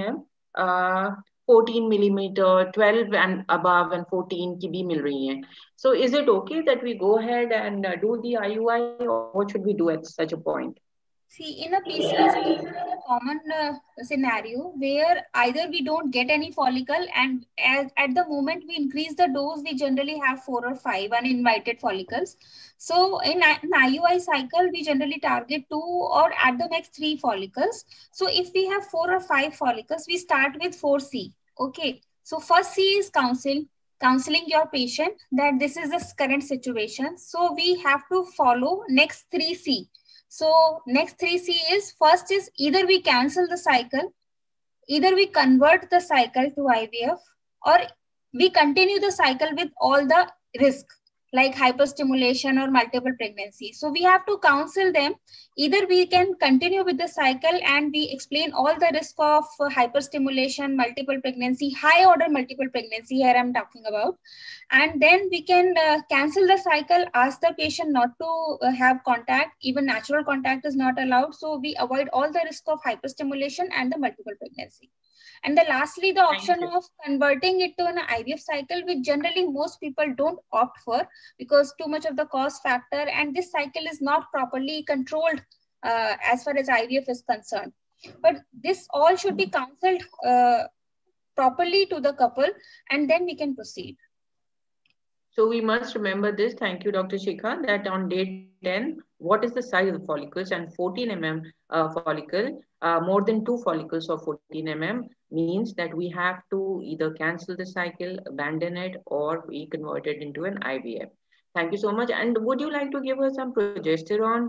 हैं 14 millimeter, 12 and above, and 14 की भी मिल रही हैं. So is it okay that we go ahead and do the IUI, or what should we do at such a point? See, in a PCOS, it's a common scenario where either we don't get any follicle, and at the moment we increase the dose, we generally have 4 or 5 uninvited follicles. So in an IUI cycle, we generally target 2 or at the max 3 follicles. So if we have 4 or 5 follicles, we start with 4C. Okay. So first C is counseling your patient that this is the current situation. So we have to follow next 3C. So next 3C is, first is either we cancel the cycle, either we convert the cycle to IVF, or we continue the cycle with all the risk like hyperstimulation or multiple pregnancy. So we have to counsel them. Either we can continue with the cycle and we explain all the risk of hyperstimulation, multiple pregnancy, high order multiple pregnancy here I'm talking about. And then we can cancel the cycle, ask the patient not to have contact, even natural contact is not allowed. So we avoid all the risk of hyperstimulation and the multiple pregnancy. And then lastly, the option of converting it to an IVF cycle, which generally most people don't opt for because too much of the cost factor, and this cycle is not properly controlled as far as IVF is concerned. But this all should be counseled properly to the couple, and then we can proceed. So we must remember this. Thank you, Dr. Shikha, that on day 10, what is the size of the follicles? And 14 mm follicle, more than 2 follicles of 14 mm means that we have to either cancel the cycle, abandon it, or we convert it into an IVF. Thank you so much. And would you like to give her some progesterone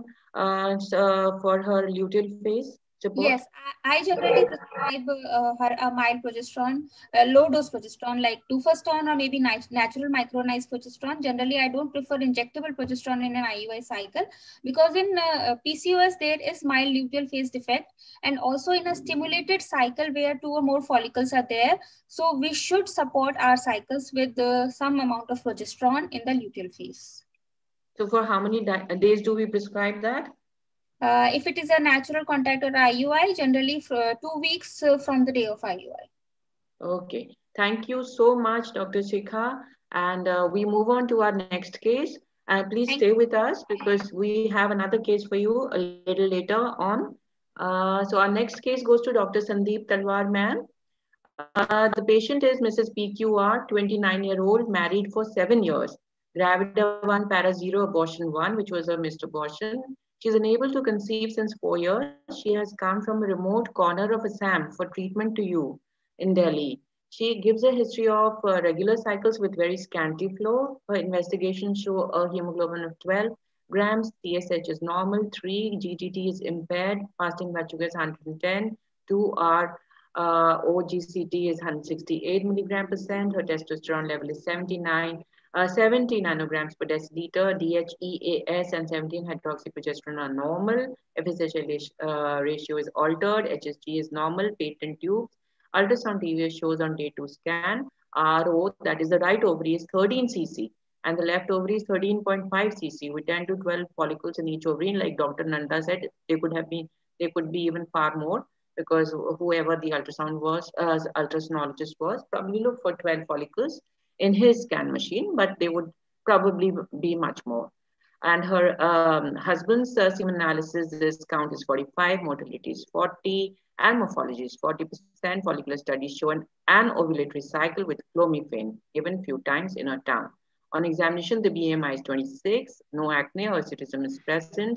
for her luteal phase support? Yes, I generally prescribe her a mild progesterone, low dose progesterone like Tufaston or maybe natural micronized progesterone. Generally, I don't prefer injectable progesterone in an IUI cycle because in PCOS there is mild luteal phase defect, and also in a stimulated cycle where 2 or more follicles are there. So we should support our cycles with some amount of progesterone in the luteal phase. So for how many days do we prescribe that? If it is a natural contact or IUI, generally for 2 weeks from the day of IUI. Okay. Thank you so much, Dr. Shikha. And we move on to our next case. Please stay with us because we have another case for you a little later on. So our next case goes to Dr. Sandeep Talwar Man. The patient is Mrs. PQR, 29-year-old, married for 7 years. Gravida 1, para 0, abortion 1, which was a missed abortion. She's unable to conceive since 4 years. She has come from a remote corner of Assam for treatment to you in Delhi. She gives a history of regular cycles with very scanty flow. Her investigations show a hemoglobin of 12 grams, TSH is normal, 3, GTT is impaired, fasting blood sugar is 110, 2 are OGCT is 168 milligram percent, her testosterone level is 79, 70 nanograms per deciliter, DHEAS and 17 hydroxyprogesterone are normal, FSH ratio is altered, HSG is normal, patent tubes, ultrasound TVS shows on day 2 scan, RO, that is the right ovary is 13 cc and the left ovary is 13.5 cc with 10 to 12 follicles in each ovary. Like Dr. Nanda said, they could be even far more, because whoever the ultrasonologist was probably looked for 12 follicles in his scan machine, but they would probably be much more. And her husband's semen analysis count is 45, motility is 40, and morphology is 40%. Follicular studies show an ovulatory cycle with clomiphene given few times in her tongue. On examination, the BMI is 26, no acne, hirsutism is present,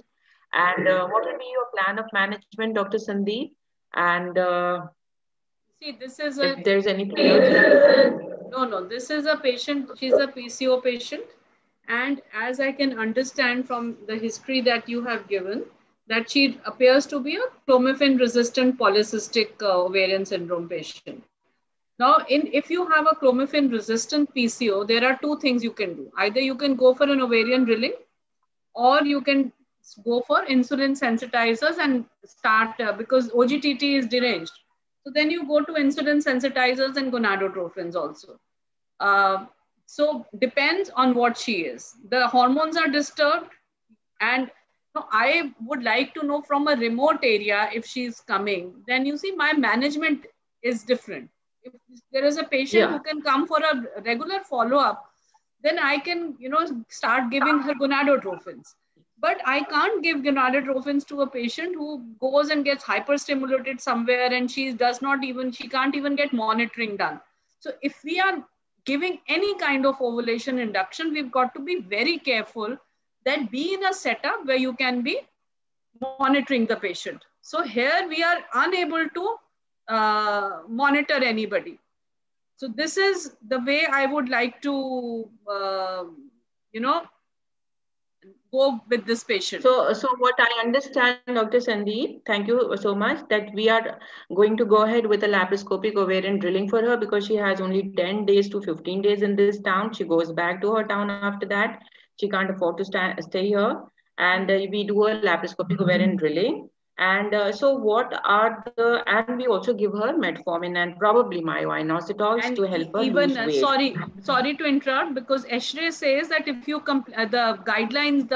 And what will be your plan of management, Dr. Sandeep? And see, this is if there's any period. No, this is a patient. She's a PCO patient. And as I can understand from the history that you have given, that she appears to be a clomiphene resistant polycystic ovarian syndrome patient. Now, if you have a clomiphene resistant PCO, there are two things you can do. Either you can go for an ovarian drilling, or you can go for insulin sensitizers and start, because OGTT is deranged. So then you go to insulin sensitizers and gonadotrophins also. So depends on what she is. The hormones are disturbed, and I would like to know from a remote area if she's coming. Then you see my management is different. If there is a patient who can come for a regular follow-up, then I can start giving her gonadotrophins. But I can't give gonadotrophins to a patient who goes and gets hyperstimulated somewhere and she can't even get monitoring done. So if we are giving any kind of ovulation induction, we've got to be very careful that be in a setup where you can be monitoring the patient. So here we are unable to monitor anybody. So this is the way I would like to, go with this patient. So what I understand, Dr. Sandeep, thank you so much, that we are going to go ahead with a laparoscopic ovarian drilling for her because she has only 10 days to 15 days in this town. She goes back to her town after that. She can't afford to stay here. And we do a laparoscopic ovarian drilling. And so what are and we also give her metformin and probably myo-inositols to help her lose weight. Sorry to interrupt, because ESHRE says that if you the guidelines,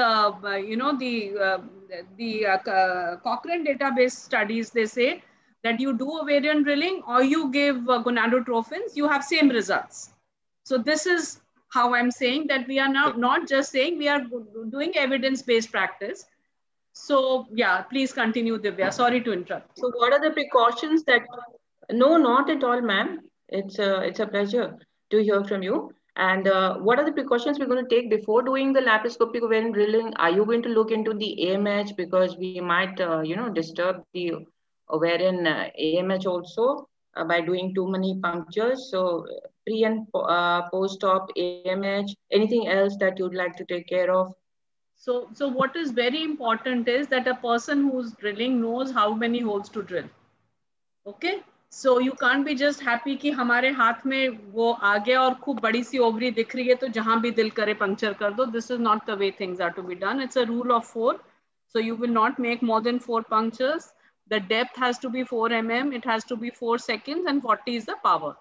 the Cochrane database studies, they say that you do ovarian drilling or you give gonadotrophins, you have same results. So this is how I'm saying that we are now not just saying, we are doing evidence-based practice. So yeah, please continue, Divya. Sorry to interrupt. So what are the precautions that, no, not at all, ma'am. It's a pleasure to hear from you. And what are the precautions we're going to take before doing the laparoscopic ovarian drilling? Are you going to look into the AMH, because we might, disturb the ovarian AMH also by doing too many punctures? So pre and post-op AMH, anything else that you'd like to take care of? So what is very important is that a person who's drilling knows how many holes to drill. Okay, so you can't be just happy कि हमारे हाथ में वो आ गया और खूब बड़ी सी ovary दिख रही है तो जहां भी दिल करे पंक्चर कर दो. This is not the way things are to be done. It's a rule of 4. So you will not make more than 4 punctures. The depth has to be 4 mm. It has to be 4 seconds, and 40 is the power.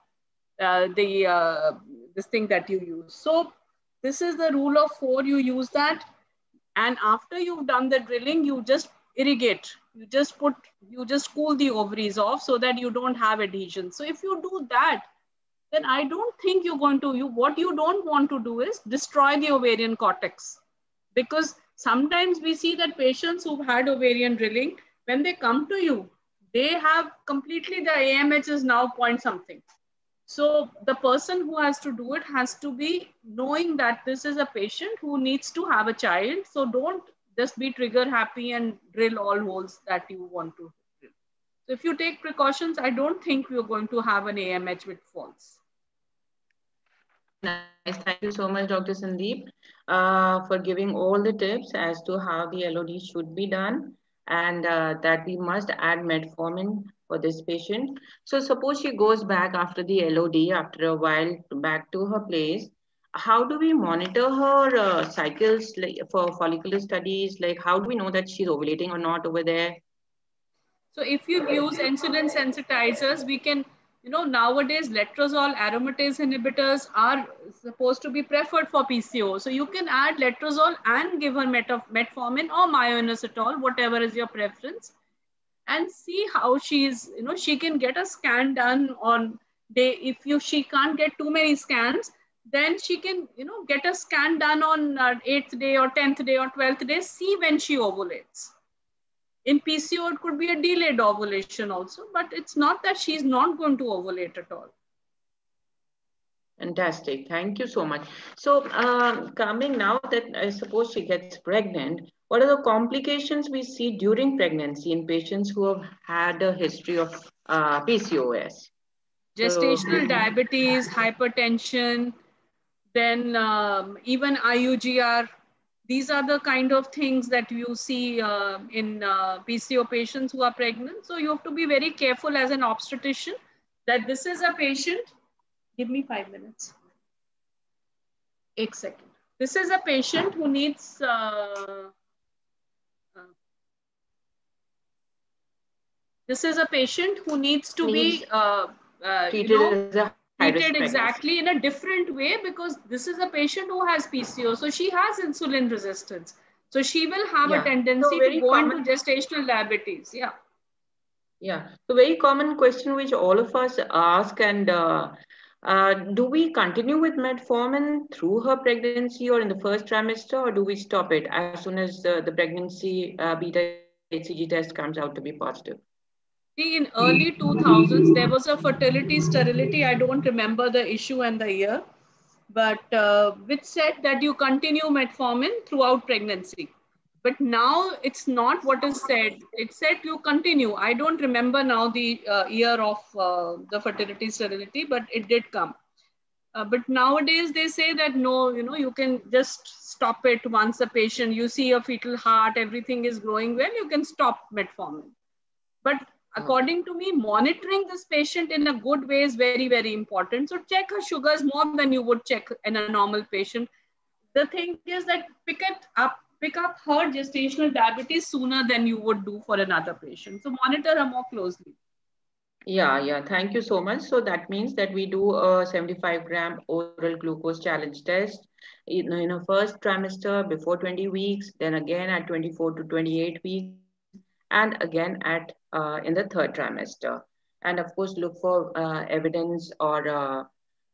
This thing that you use. So this is the rule of 4. You use that. And after you've done the drilling, you just irrigate. You just cool the ovaries off so that you don't have adhesion. So if you do that, then I don't think you're going to, what you don't want to do is destroy the ovarian cortex. Because sometimes we see that patients who've had ovarian drilling, when they come to you, they have completely, the AMH is now point something. So the person who has to do it has to be knowing that this is a patient who needs to have a child. So don't just be trigger happy and drill all holes that you want to drill. So if you take precautions, I don't think we're going to have an AMH with faults. Nice. Thank you so much, Dr. Sandeep, for giving all the tips as to how the LOD should be done, and that we must add metformin for this patient. So suppose she goes back after the LOD, after a while, back to her place. How do we monitor her cycles, like for follicular studies? Like, how do we know that she's ovulating or not over there? So if you use insulin sensitizers, we can, nowadays letrozole aromatase inhibitors are supposed to be preferred for PCO. So you can add letrozole and give her metformin or myo-inositol, whatever is your preference, and see how she's, she can get a scan done on day. If she can't get too many scans, then she can, get a scan done on 8th day or 10th day or 12th day, see when she ovulates. In PCO, it could be a delayed ovulation also, but it's not that she's not going to ovulate at all. Fantastic. Thank you so much. So coming now that I suppose she gets pregnant, what are the complications we see during pregnancy in patients who have had a history of PCOS? Gestational diabetes, hypertension, then even IUGR. These are the kind of things that you see in PCO patients who are pregnant. So you have to be very careful as an obstetrician that this is a patient. Give me 5 minutes. 1 second. This is a patient who needs to be treated exactly in a different way, because this is a patient who has PCO. So she has insulin resistance. So she will have a tendency to go into gestational diabetes. Yeah. Yeah. So very common question which all of us ask, and do we continue with metformin through her pregnancy or in the first trimester, or do we stop it as soon as the pregnancy beta HCG test comes out to be positive? See, in early 2000s, there was a fertility sterility. I don't remember the issue and the year, but which said that you continue metformin throughout pregnancy. But now it's not what is said. It said you continue. I don't remember now the year of the fertility sterility, but it did come. But nowadays they say that no, you can just stop it once the patient, you see a fetal heart, everything is growing well, you can stop metformin. But according to me, monitoring this patient in a good way is very, very important. So check her sugars more than you would check in a normal patient. The thing is that pick up her gestational diabetes sooner than you would do for another patient. So monitor her more closely. Yeah. Thank you so much. So that means that we do a 75-gram oral glucose challenge test in a first trimester before 20 weeks, then again at 24 to 28 weeks, and again at in the third trimester. And of course, look for evidence or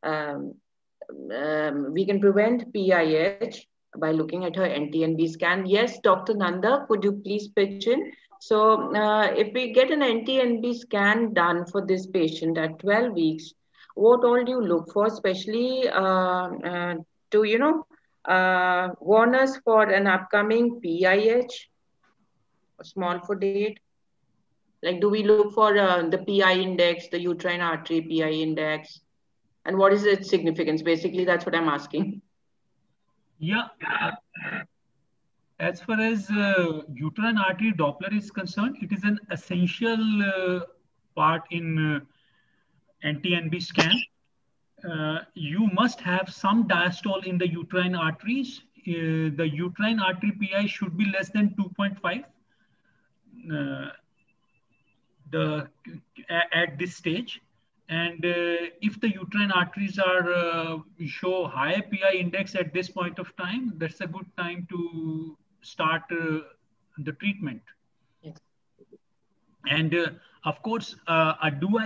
we can prevent PIH by looking at her NT&B scan. Yes, Dr. Nanda, could you please pitch in? So if we get an NT&B scan done for this patient at 12 weeks, what all do you look for, especially to, warn us for an upcoming PIH, a small for date? Like, do we look for the PI index, the uterine artery PI index? And what is its significance? Basically, that's what I'm asking. Yeah. As far as uterine artery Doppler is concerned, it is an essential part in NT&B scan. You must have some diastole in the uterine arteries. The uterine artery PI should be less than 2.5 at this stage. And if the uterine arteries are show high PI index at this point of time, that's a good time to start the treatment. Yes. And of course, do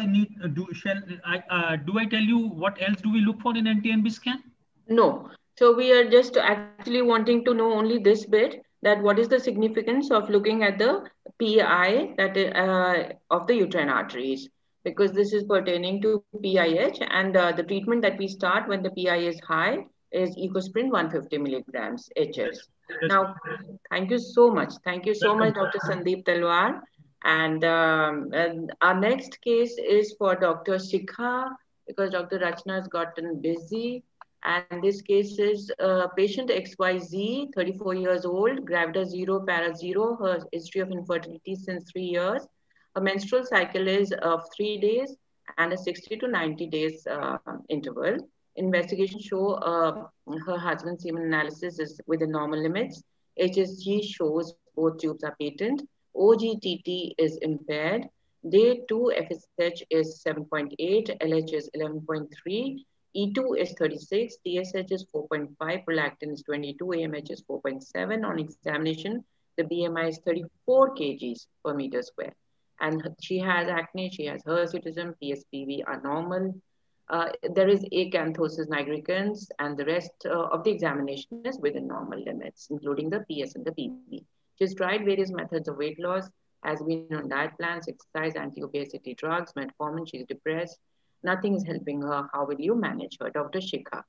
I tell you what else do we look for in NT&B scan? No. So we are just actually wanting to know only this bit, that what is the significance of looking at the PI that of the uterine arteries, because this is pertaining to PIH, and the treatment that we start when the PI is high is Ecosprin 150 milligrams HS. Now, thank you so much. Thank you so much, Dr. Sandeep Talwar. And our next case is for Dr. Shikha, because Dr. Rachna has gotten busy. And this case is patient XYZ, 34 years old, gravida 0, para 0, her history of infertility since 3 years. Her menstrual cycle is of 3 days and a 60 to 90 days interval. Investigation show her husband's semen analysis is within normal limits. HSG shows both tubes are patent. OGTT is impaired. Day 2 FSH is 7.8, LH is 11.3. E2 is 36, TSH is 4.5, prolactin is 22, AMH is 4.7. On examination, the BMI is 34 kgs per meter square. And she has acne, she has hirsutism, PSPV are normal. There is acanthosis nigricans, and the rest of the examination is within normal limits, including the PS and the PB. She's tried various methods of weight loss, has been on diet plans, exercise, anti-obesity drugs, metformin, she's depressed. Nothing is helping her. How will you manage her? Dr. Shikha.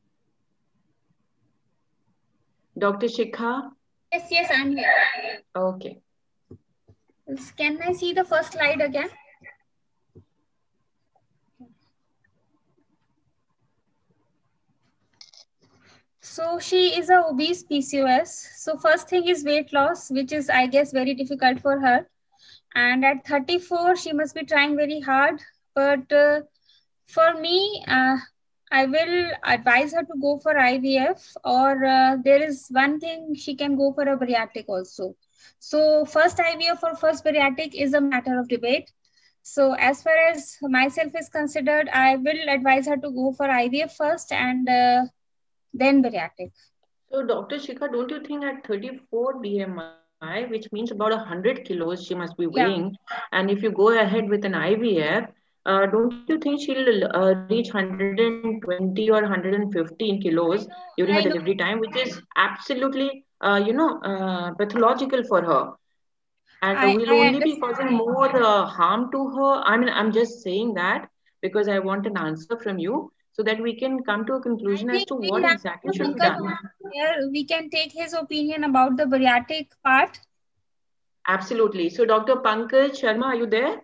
Dr. Shikha? Yes, I'm here. Okay. Can I see the first slide again? So she is a obese PCOS. So first thing is weight loss, which is, I guess, very difficult for her. And at 34, she must be trying very hard. But for me, I will advise her to go for IVF, or there is one thing she can go for a bariatric also. So first IVF or first bariatric is a matter of debate. So as far as myself is considered, I will advise her to go for IVF first and then bariatric. So Dr. Shikha, don't you think at 34 BMI, which means about 100 kilos she must be weighing, and if you go ahead with an IVF, don't you think she'll reach 120 or 115 kilos during her delivery time, which is absolutely, pathological for her, and will only be causing more harm to her? I mean, I'm just saying that because I want an answer from you, so that we can come to a conclusion as to what exactly should be done. Here we can take his opinion about the bariatric part. Absolutely. So Dr. Pankaj Sharma, are you there?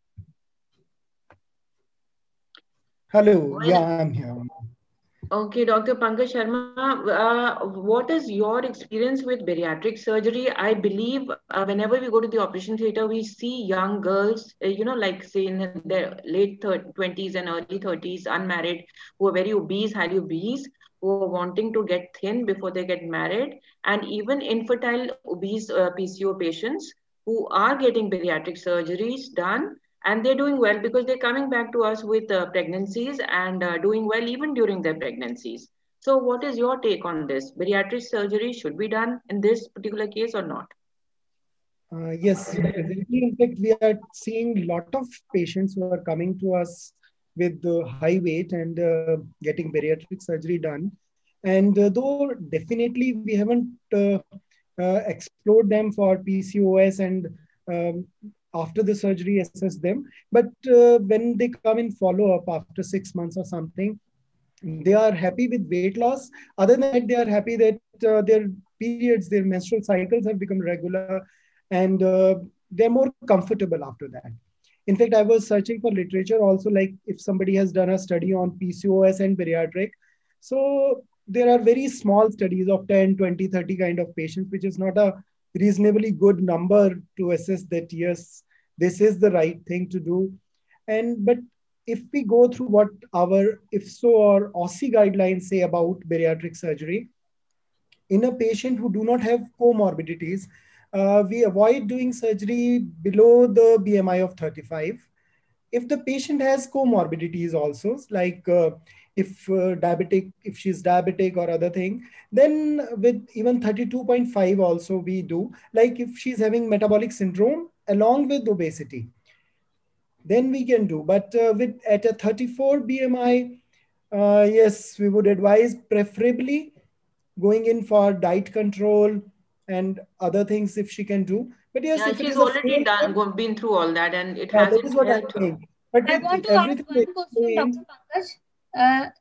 Hello. Yeah, I'm here. Okay, Dr. Pankaj Sharma, what is your experience with bariatric surgery? I believe whenever we go to the operation theater, we see young girls, like say in their late 20s and early 30s, unmarried, who are very obese, highly obese, who are wanting to get thin before they get married, and even infertile obese PCO patients who are getting bariatric surgeries done. And they're doing well because they're coming back to us with pregnancies and doing well even during their pregnancies. So what is your take on this? Bariatric surgery should be done in this particular case or not? Yes, presently, in fact, we are seeing a lot of patients who are coming to us with high weight and getting bariatric surgery done. And though definitely we haven't explored them for PCOS and after the surgery assess them, but when they come in follow-up after 6 months or something, they are happy with weight loss. Other than that, they are happy that their periods, their menstrual cycles have become regular, and they're more comfortable after that. In fact, I was searching for literature also, like if somebody has done a study on PCOS and bariatric. So there are very small studies of 10, 20, 30 kind of patients, which is not a reasonably good number to assess that, yes, this is the right thing to do. But if we go through what our IFSO or OSCE guidelines say about bariatric surgery, in a patient who do not have comorbidities, we avoid doing surgery below the BMI of 35. If the patient has comorbidities also, like if she's diabetic or other thing, then with even 32.5 also we do. Like if she's having metabolic syndrome along with obesity, then we can do. But at a 34 BMI, yes, we would advise preferably going in for diet control and other things if she can do. But yes, if she's already been through all that, and it hasn't. That is what I'm saying. But I want to ask one question, Dr. Pankaj.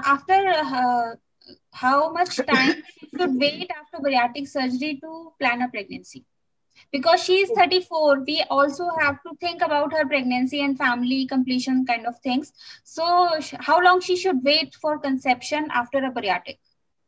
After how much time she should wait after bariatric surgery to plan a pregnancy? Because she is 34, we also have to think about her pregnancy and family completion kind of things. So how long she should wait for conception after a bariatric?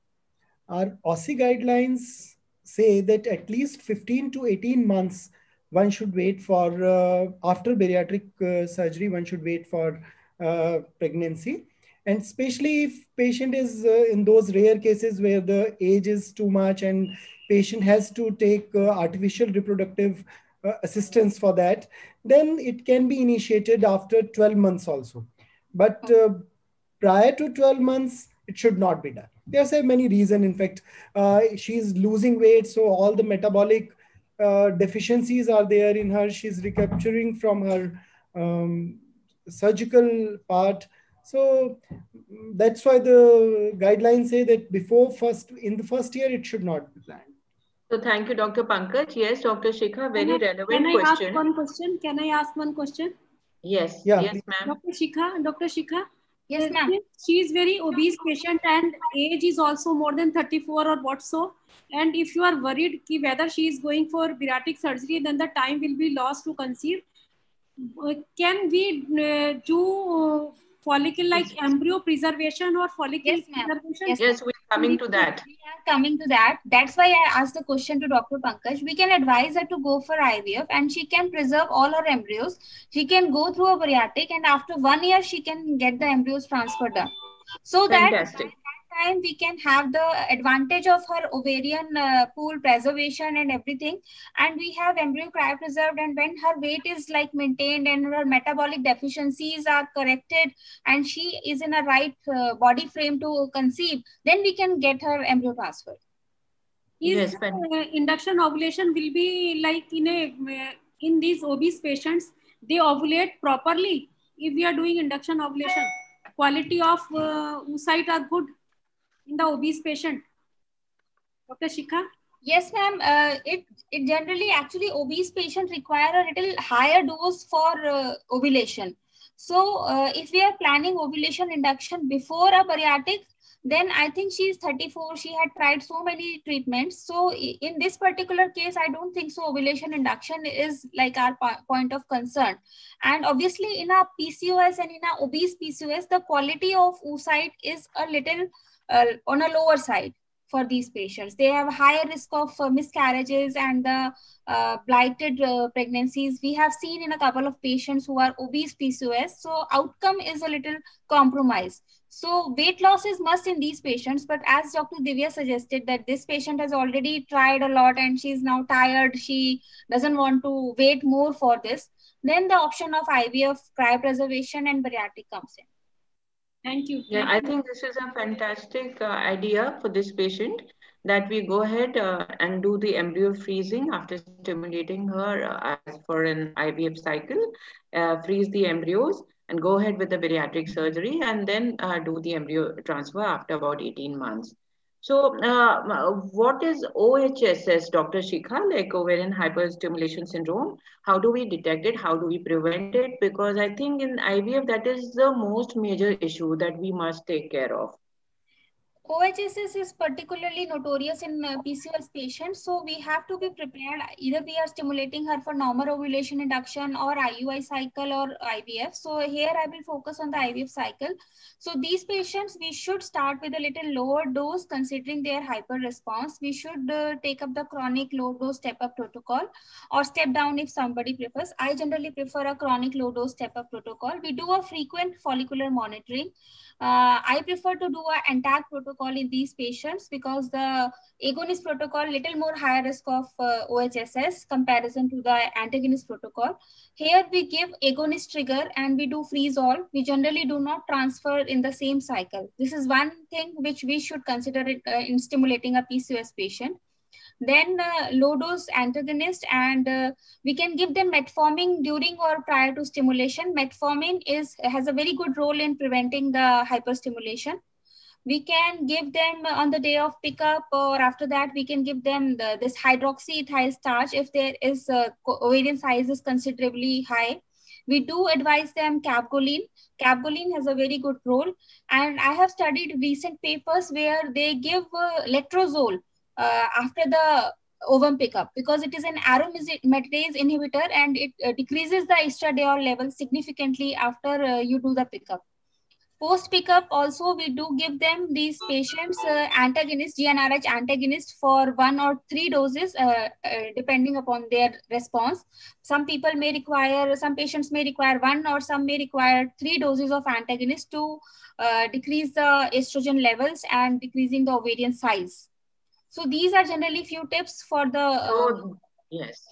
Our OSCE guidelines say that at least 15 to 18 months one should wait for, after bariatric surgery, one should wait for pregnancy. And especially if patient is in those rare cases where the age is too much and patient has to take artificial reproductive assistance for that, then it can be initiated after 12 months also. But prior to 12 months, it should not be done. There are many reasons. In fact, she's losing weight, so all the metabolic deficiencies are there in her. She's recapturing from her surgical part. So that's why the guidelines say that in the first year, it should not be planned. So thank you, Dr. Pankaj. Yes, Dr. Shikha, very relevant question. Can I ask one question? Yes, Yeah, yes, please. ma'am. Dr. Shikha. Yes, ma'am. She is very obese patient and age is also more than 34 or what so. And if you are worried whether she is going for bariatric surgery, then the time will be lost to conceive. Can we do follicle like embryo preservation or follicle preservation? Yes, we're coming to that. We are coming to that. That's why I asked the question to Dr. Pankaj. We can advise her to go for IVF and she can preserve all her embryos. She can go through a bariatric and after 1 year, she can get the embryos transferred done. So Fantastic. that by that time, we can have the advantage of her ovarian pool preservation and everything. And we have embryo cryopreserved, and when her weight is like maintained and her metabolic deficiencies are corrected and she is in a right body frame to conceive, then we can get her embryo transfer. Is induction ovulation will be like in these obese patients, they ovulate properly if we are doing induction ovulation? Quality of oocyte are good in the obese patient. Dr. Shikha? Yes, ma'am. It generally actually obese patients require a little higher dose for ovulation. So if we are planning ovulation induction before a bariatric, then I think she is 34. She had tried so many treatments. So in this particular case, I don't think so ovulation induction is like our point of concern. And obviously in a PCOS and in a obese PCOS, the quality of oocyte is a little on a lower side. For these patients, they have a higher risk of miscarriages and the blighted pregnancies. We have seen in a couple of patients who are obese PCOS. So outcome is a little compromised. So weight loss is must in these patients. But as Dr. Divya suggested that this patient has already tried a lot and she's now tired, she doesn't want to wait more for this, then the option of IVF, cryopreservation and bariatric comes in. Thank you. Yeah, I think this is a fantastic idea for this patient, that we go ahead and do the embryo freezing after stimulating her as for an IVF cycle, freeze the embryos and go ahead with the bariatric surgery and then do the embryo transfer after about 18 months. So what is OHSS, Dr. Shikha, like ovarian hyperstimulation syndrome? How do we detect it? How do we prevent it? Because I think in IVF, that is the most major issue that we must take care of. OHSS is particularly notorious in PCOS patients, so we have to be prepared. Either we are stimulating her for normal ovulation induction or IUI cycle or IVF. So here I will focus on the IVF cycle. So these patients, we should start with a little lower dose considering their hyper response. We should take up the chronic low dose step up protocol or step down if somebody prefers. I generally prefer a chronic low dose step up protocol. We do a frequent follicular monitoring. I prefer to do an ANTAC protocol in these patients because the agonist protocol little more higher risk of OHSS comparison to the antagonist protocol. Here we give agonist trigger and we do freeze all. We generally do not transfer in the same cycle. This is one thing which we should consider it, in stimulating a PCOS patient. Then low dose antagonist, and we can give them metformin during or prior to stimulation. Metformin has a very good role in preventing the hyperstimulation. We can give them on the day of pickup, or after that we can give them this hydroxyethyl starch if there is ovarian size is considerably high. We do advise them capgoline. Capgoline has a very good role, and I have studied recent papers where they give letrozole after the ovum pickup because it is an aromatase inhibitor and it decreases the estradiol level significantly after you do the pickup. Post pickup also we do give them these patients antagonist, GnRH antagonist for 1 or 3 doses depending upon their response. Some patients may require 1 or some may require 3 doses of antagonist to decrease the estrogen levels and decreasing the ovarian size. So these are generally few tips for the... Yes.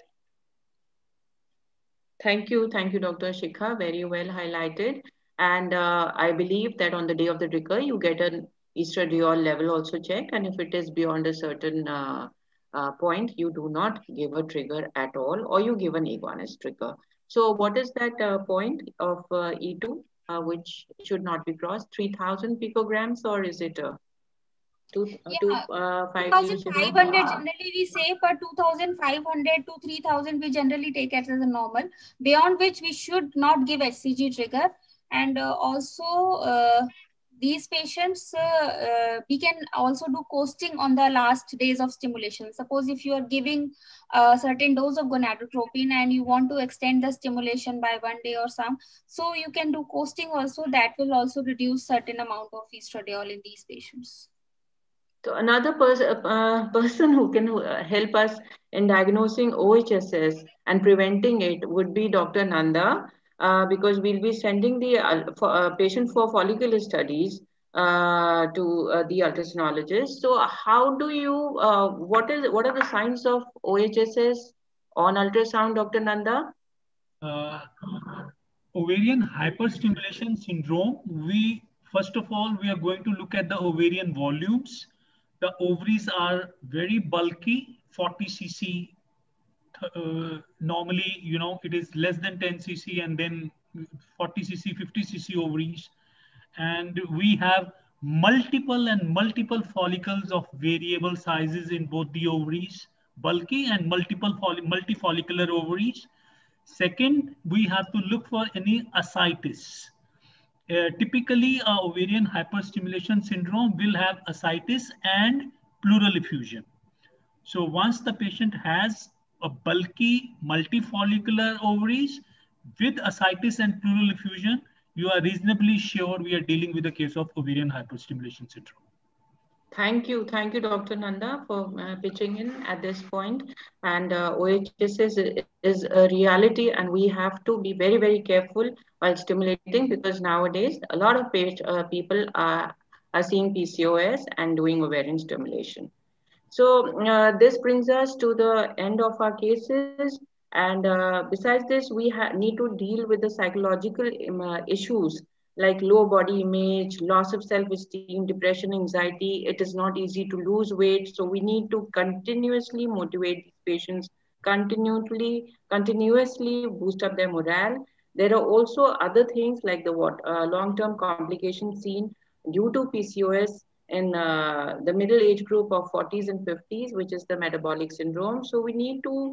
Thank you, Dr. Shikha. Very well highlighted. And I believe that on the day of the trigger, you get an estradiol level also checked. And if it is beyond a certain point, you do not give a trigger at all, or you give an agonist trigger. So what is that point of E2, which should not be crossed? 3000 picograms, or is it 2,500 generally we say, for 2,500 to 3,000 we generally take it as a normal, beyond which we should not give HCG trigger. And also these patients, we can also do coasting on the last days of stimulation. Suppose if you are giving a certain dose of gonadotropin and you want to extend the stimulation by 1 day or some, so you can do coasting also. That will also reduce certain amount of estradiol in these patients. So another person who can help us in diagnosing OHSS and preventing it would be Dr. Nanda, because we'll be sending the patient for follicular studies to the ultrasonologist. So how do you, what are the signs of OHSS on ultrasound, Dr. Nanda? Ovarian hyperstimulation syndrome, first of all, we are going to look at the ovarian volumes. The ovaries are very bulky, 40 cc. Normally, it is less than 10 cc and then 40 cc, 50 cc ovaries. And we have multiple follicles of variable sizes in both the ovaries, bulky and multifollicular ovaries. Second, we have to look for any ascites. Typically, ovarian hyperstimulation syndrome will have ascites and pleural effusion. So once the patient has a bulky multifollicular ovaries with ascites and pleural effusion, you are reasonably sure we are dealing with a case of ovarian hyperstimulation syndrome. Thank you, Dr. Nanda, for pitching in at this point. And OHSS is a reality, and we have to be very, very careful while stimulating, because nowadays a lot of people are seeing PCOS and doing ovarian stimulation. So this brings us to the end of our cases. And besides this, we need to deal with the psychological issues like low body image, loss of self-esteem, depression, anxiety. It is not easy to lose weight. So we need to continuously motivate these patients, continuously boost up their morale. There are also other things like the long-term complications seen due to PCOS in the middle age group of 40s and 50s, which is the metabolic syndrome. So we need to,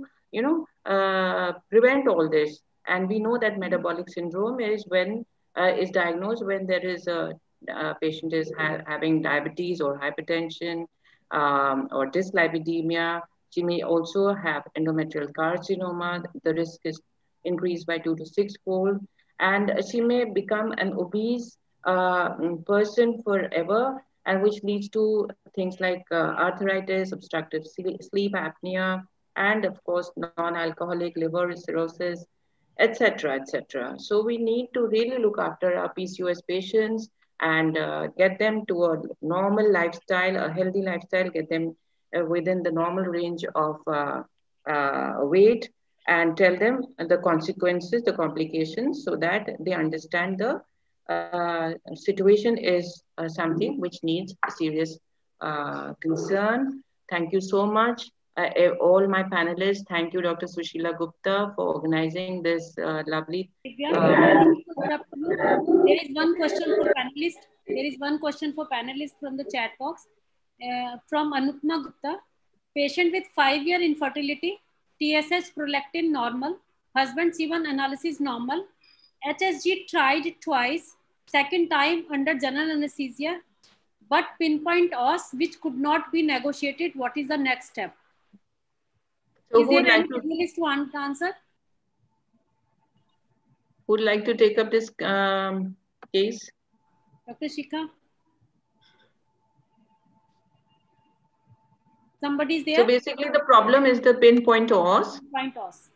prevent all this. And we know that metabolic syndrome is is diagnosed when there is a patient is having diabetes or hypertension or dyslipidemia. She may also have endometrial carcinoma. The risk is increased by 2 to 6-fold. And she may become an obese person forever, and which leads to things like arthritis, obstructive sleep apnea, and of course, non-alcoholic liver cirrhosis, etc., etc. So we need to really look after our PCOS patients and get them to a normal lifestyle, a healthy lifestyle, get them within the normal range of weight, and tell them the consequences, the complications, so that they understand the situation is something which needs serious concern. Thank you so much. All my panelists, thank you, Dr. Sushila Gupta, for organizing this lovely. There is one question for panelists. There is one question for panelists from the chat box. From Anupma Gupta, patient with 5-year infertility, TSH prolactin normal, husband C1 analysis normal, HSG tried twice, second time under general anesthesia, but pinpoint OS which could not be negotiated. What is the next step? So is there any analyst to answer? Who would like to take up this case? Dr. Shikha? Somebody's there? So basically the problem is the pinpoint OS. Pinpoint OS.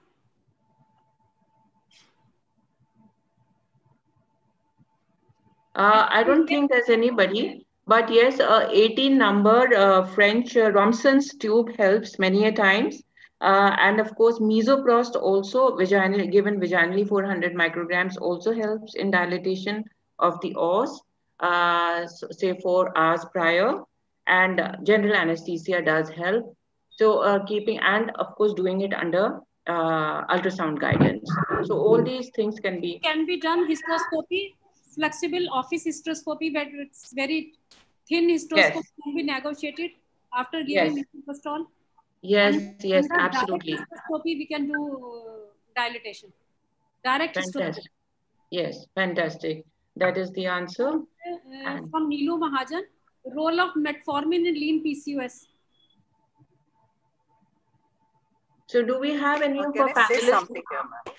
I don't think there's anybody, but yes, 18 number French Romson's tube helps many a times. And of course, Mesoprost also given vaginally 400 micrograms also helps in dilatation of the os, say 4 hours prior. And general anesthesia does help. So and of course doing it under ultrasound guidance. So all these things can be done. Hysteroscopy, flexible office hysteroscopy, but it's very thin hysteroscopy Yes. can be negotiated after giving misoprostol. Yes, And yes, under absolutely. direct hysteroscopy, we can do dilatation. Direct hysteroscopy. Fantastic. Yes, fantastic. That is the answer. From Neelu Mahajan, role of metformin in lean PCOS. So do we have any of Can our I say panelists? something here, ma'am?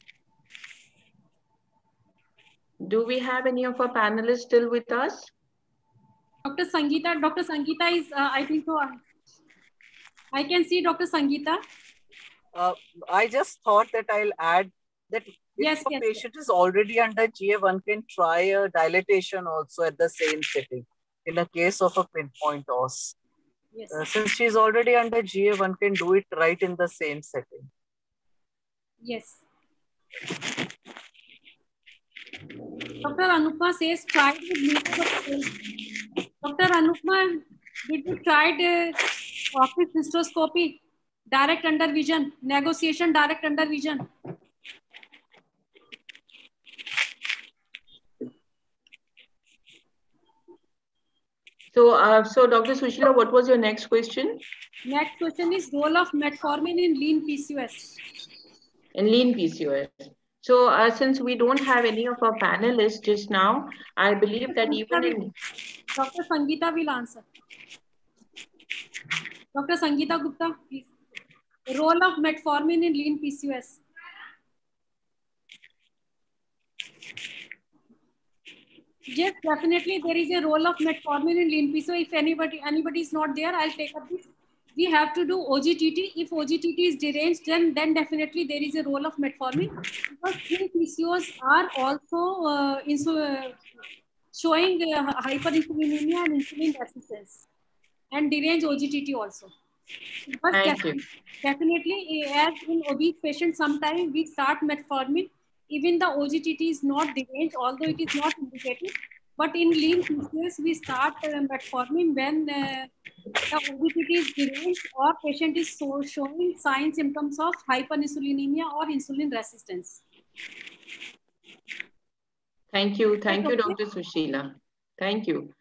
Do we have any of our panelists still with us? Dr. Sangeeta is, I think so. I can see Dr. Sangeeta. I just thought that I'll add that if a patient is already under GA, one can try a dilatation also at the same setting in a case of a pinpoint os. Yes. Since she's already under GA, one can do it right in the same setting. Yes. Dr. Anupma says tried with Dr. Anupma, did you try office hysteroscopy, direct under vision, negotiation, direct under vision? So, so Dr. Sushila, what was your next question? Next question is role of metformin in lean PCOS. In lean PCOS. So since we don't have any of our panelists just now, I believe that even in... Dr. Sangeeta will answer. Dr. Sangeeta Gupta, please. Role of metformin in lean PCOS. Yes, definitely there is a role of metformin in lean PCOS. If anybody is not there, I'll take up this. We have to do OGTT. If OGTT is deranged, then definitely there is a role of metformin, because lean PCOS are also showing hyperinsulinemia and insulin resistance, and deranged OGTT also. But definitely, as in obese patients, sometimes we start metformin. Even the OGTT is not deranged, although it is not indicated. But in lean PCOS, we start metformin when the OGTT is deranged or patient is showing signs, symptoms of hyperinsulinemia or insulin resistance. Thank you, Dr. Sushila. Thank you.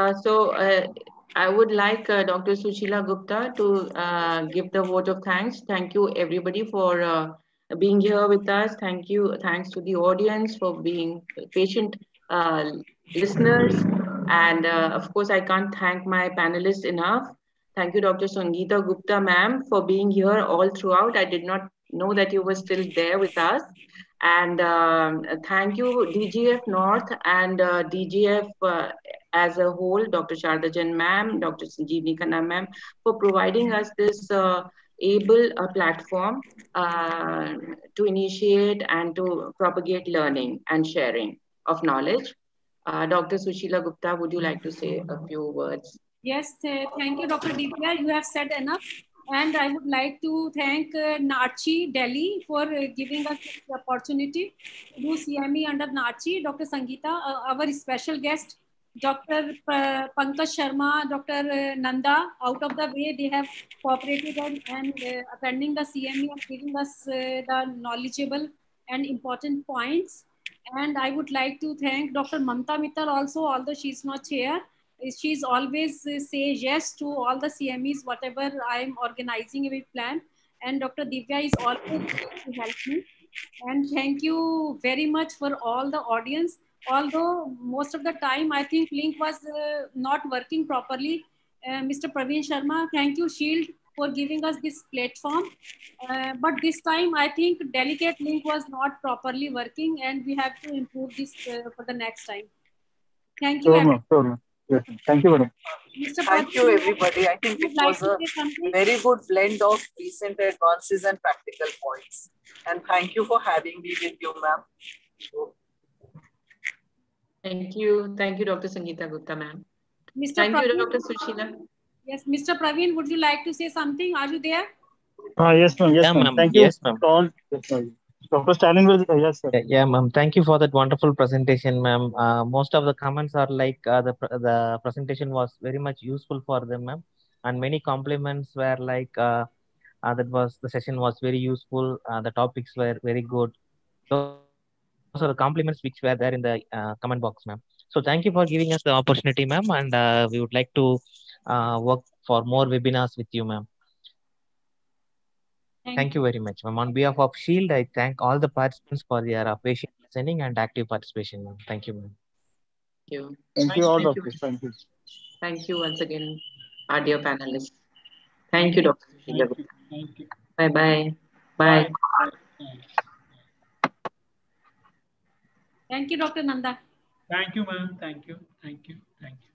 I would like Dr. Sushila Gupta to give the vote of thanks. Thank you, everybody, for being here with us. Thanks to the audience for being patient listeners. And of course, I can't thank my panelists enough. Thank you, Dr. Sangeeta Gupta, ma'am, for being here all throughout. I did not know that you were still there with us. And thank you, DGF North and DGF as a whole, Dr. Sharda Jain ma'am, Dr. Sanjeevani Khanna ma'am, for providing us this able platform to initiate and to propagate learning and sharing of knowledge. Dr. Sushila Gupta, would you like to say a few words? Yes, thank you, Dr. Divya. You have said enough. And I would like to thank NARCHI Delhi for giving us the opportunity to do CME under NARCHI. Dr. Sangeeta, our special guest, Dr. Pankaj Sharma, Dr. Nanda, out of the way, they have cooperated and attending the CME and giving us the knowledgeable and important points. And I would like to thank Dr. Mamta Mittal also, although she's not here. She's always say yes to all the CMEs, whatever I'm organizing a plan. And Dr. Divya is always to help me. And thank you very much for all the audience. Although most of the time, I think link was not working properly. Mr. Praveen Sharma, thank you, Shield, for giving us this platform. But this time, I think delicate link was not properly working, and we have to improve this for the next time. Thank you. Yes, thank you, madam. Thank you, everybody. I think it was a very good blend of recent advances and practical points. And thank you for having me with you, ma'am. Thank you, Dr. Sangeeta Gupta, ma'am. Thank you, Dr. Sushila. Yes, Mr. Praveen, would you like to say something? Are you there? Yes, ma'am. Yes, ma'am. Thank you. Yes, ma'am. Dr. Stalin will, yes, sir. Yeah, ma'am. Thank you for that wonderful presentation, ma'am. Most of the comments are like the presentation was very much useful for them, ma'am. And many compliments were like the session was very useful. The topics were very good. Those are the compliments which were there in the comment box, ma'am. So thank you for giving us the opportunity, ma'am, and we would like to work for more webinars with you, ma'am. Thank you very much, ma'am. On behalf of Shield, I thank all the participants for their patient listening and active participation, ma'am. Thank you, ma'am. Thank you. Thank you all, doctors. Thank you. Thank you once again, our dear panelists. Thank you, Dr. Sushila. Thank you. Bye-bye. Bye. Thank you, Dr. Nanda. Thank you, ma'am. Thank you. Thank you. Thank you.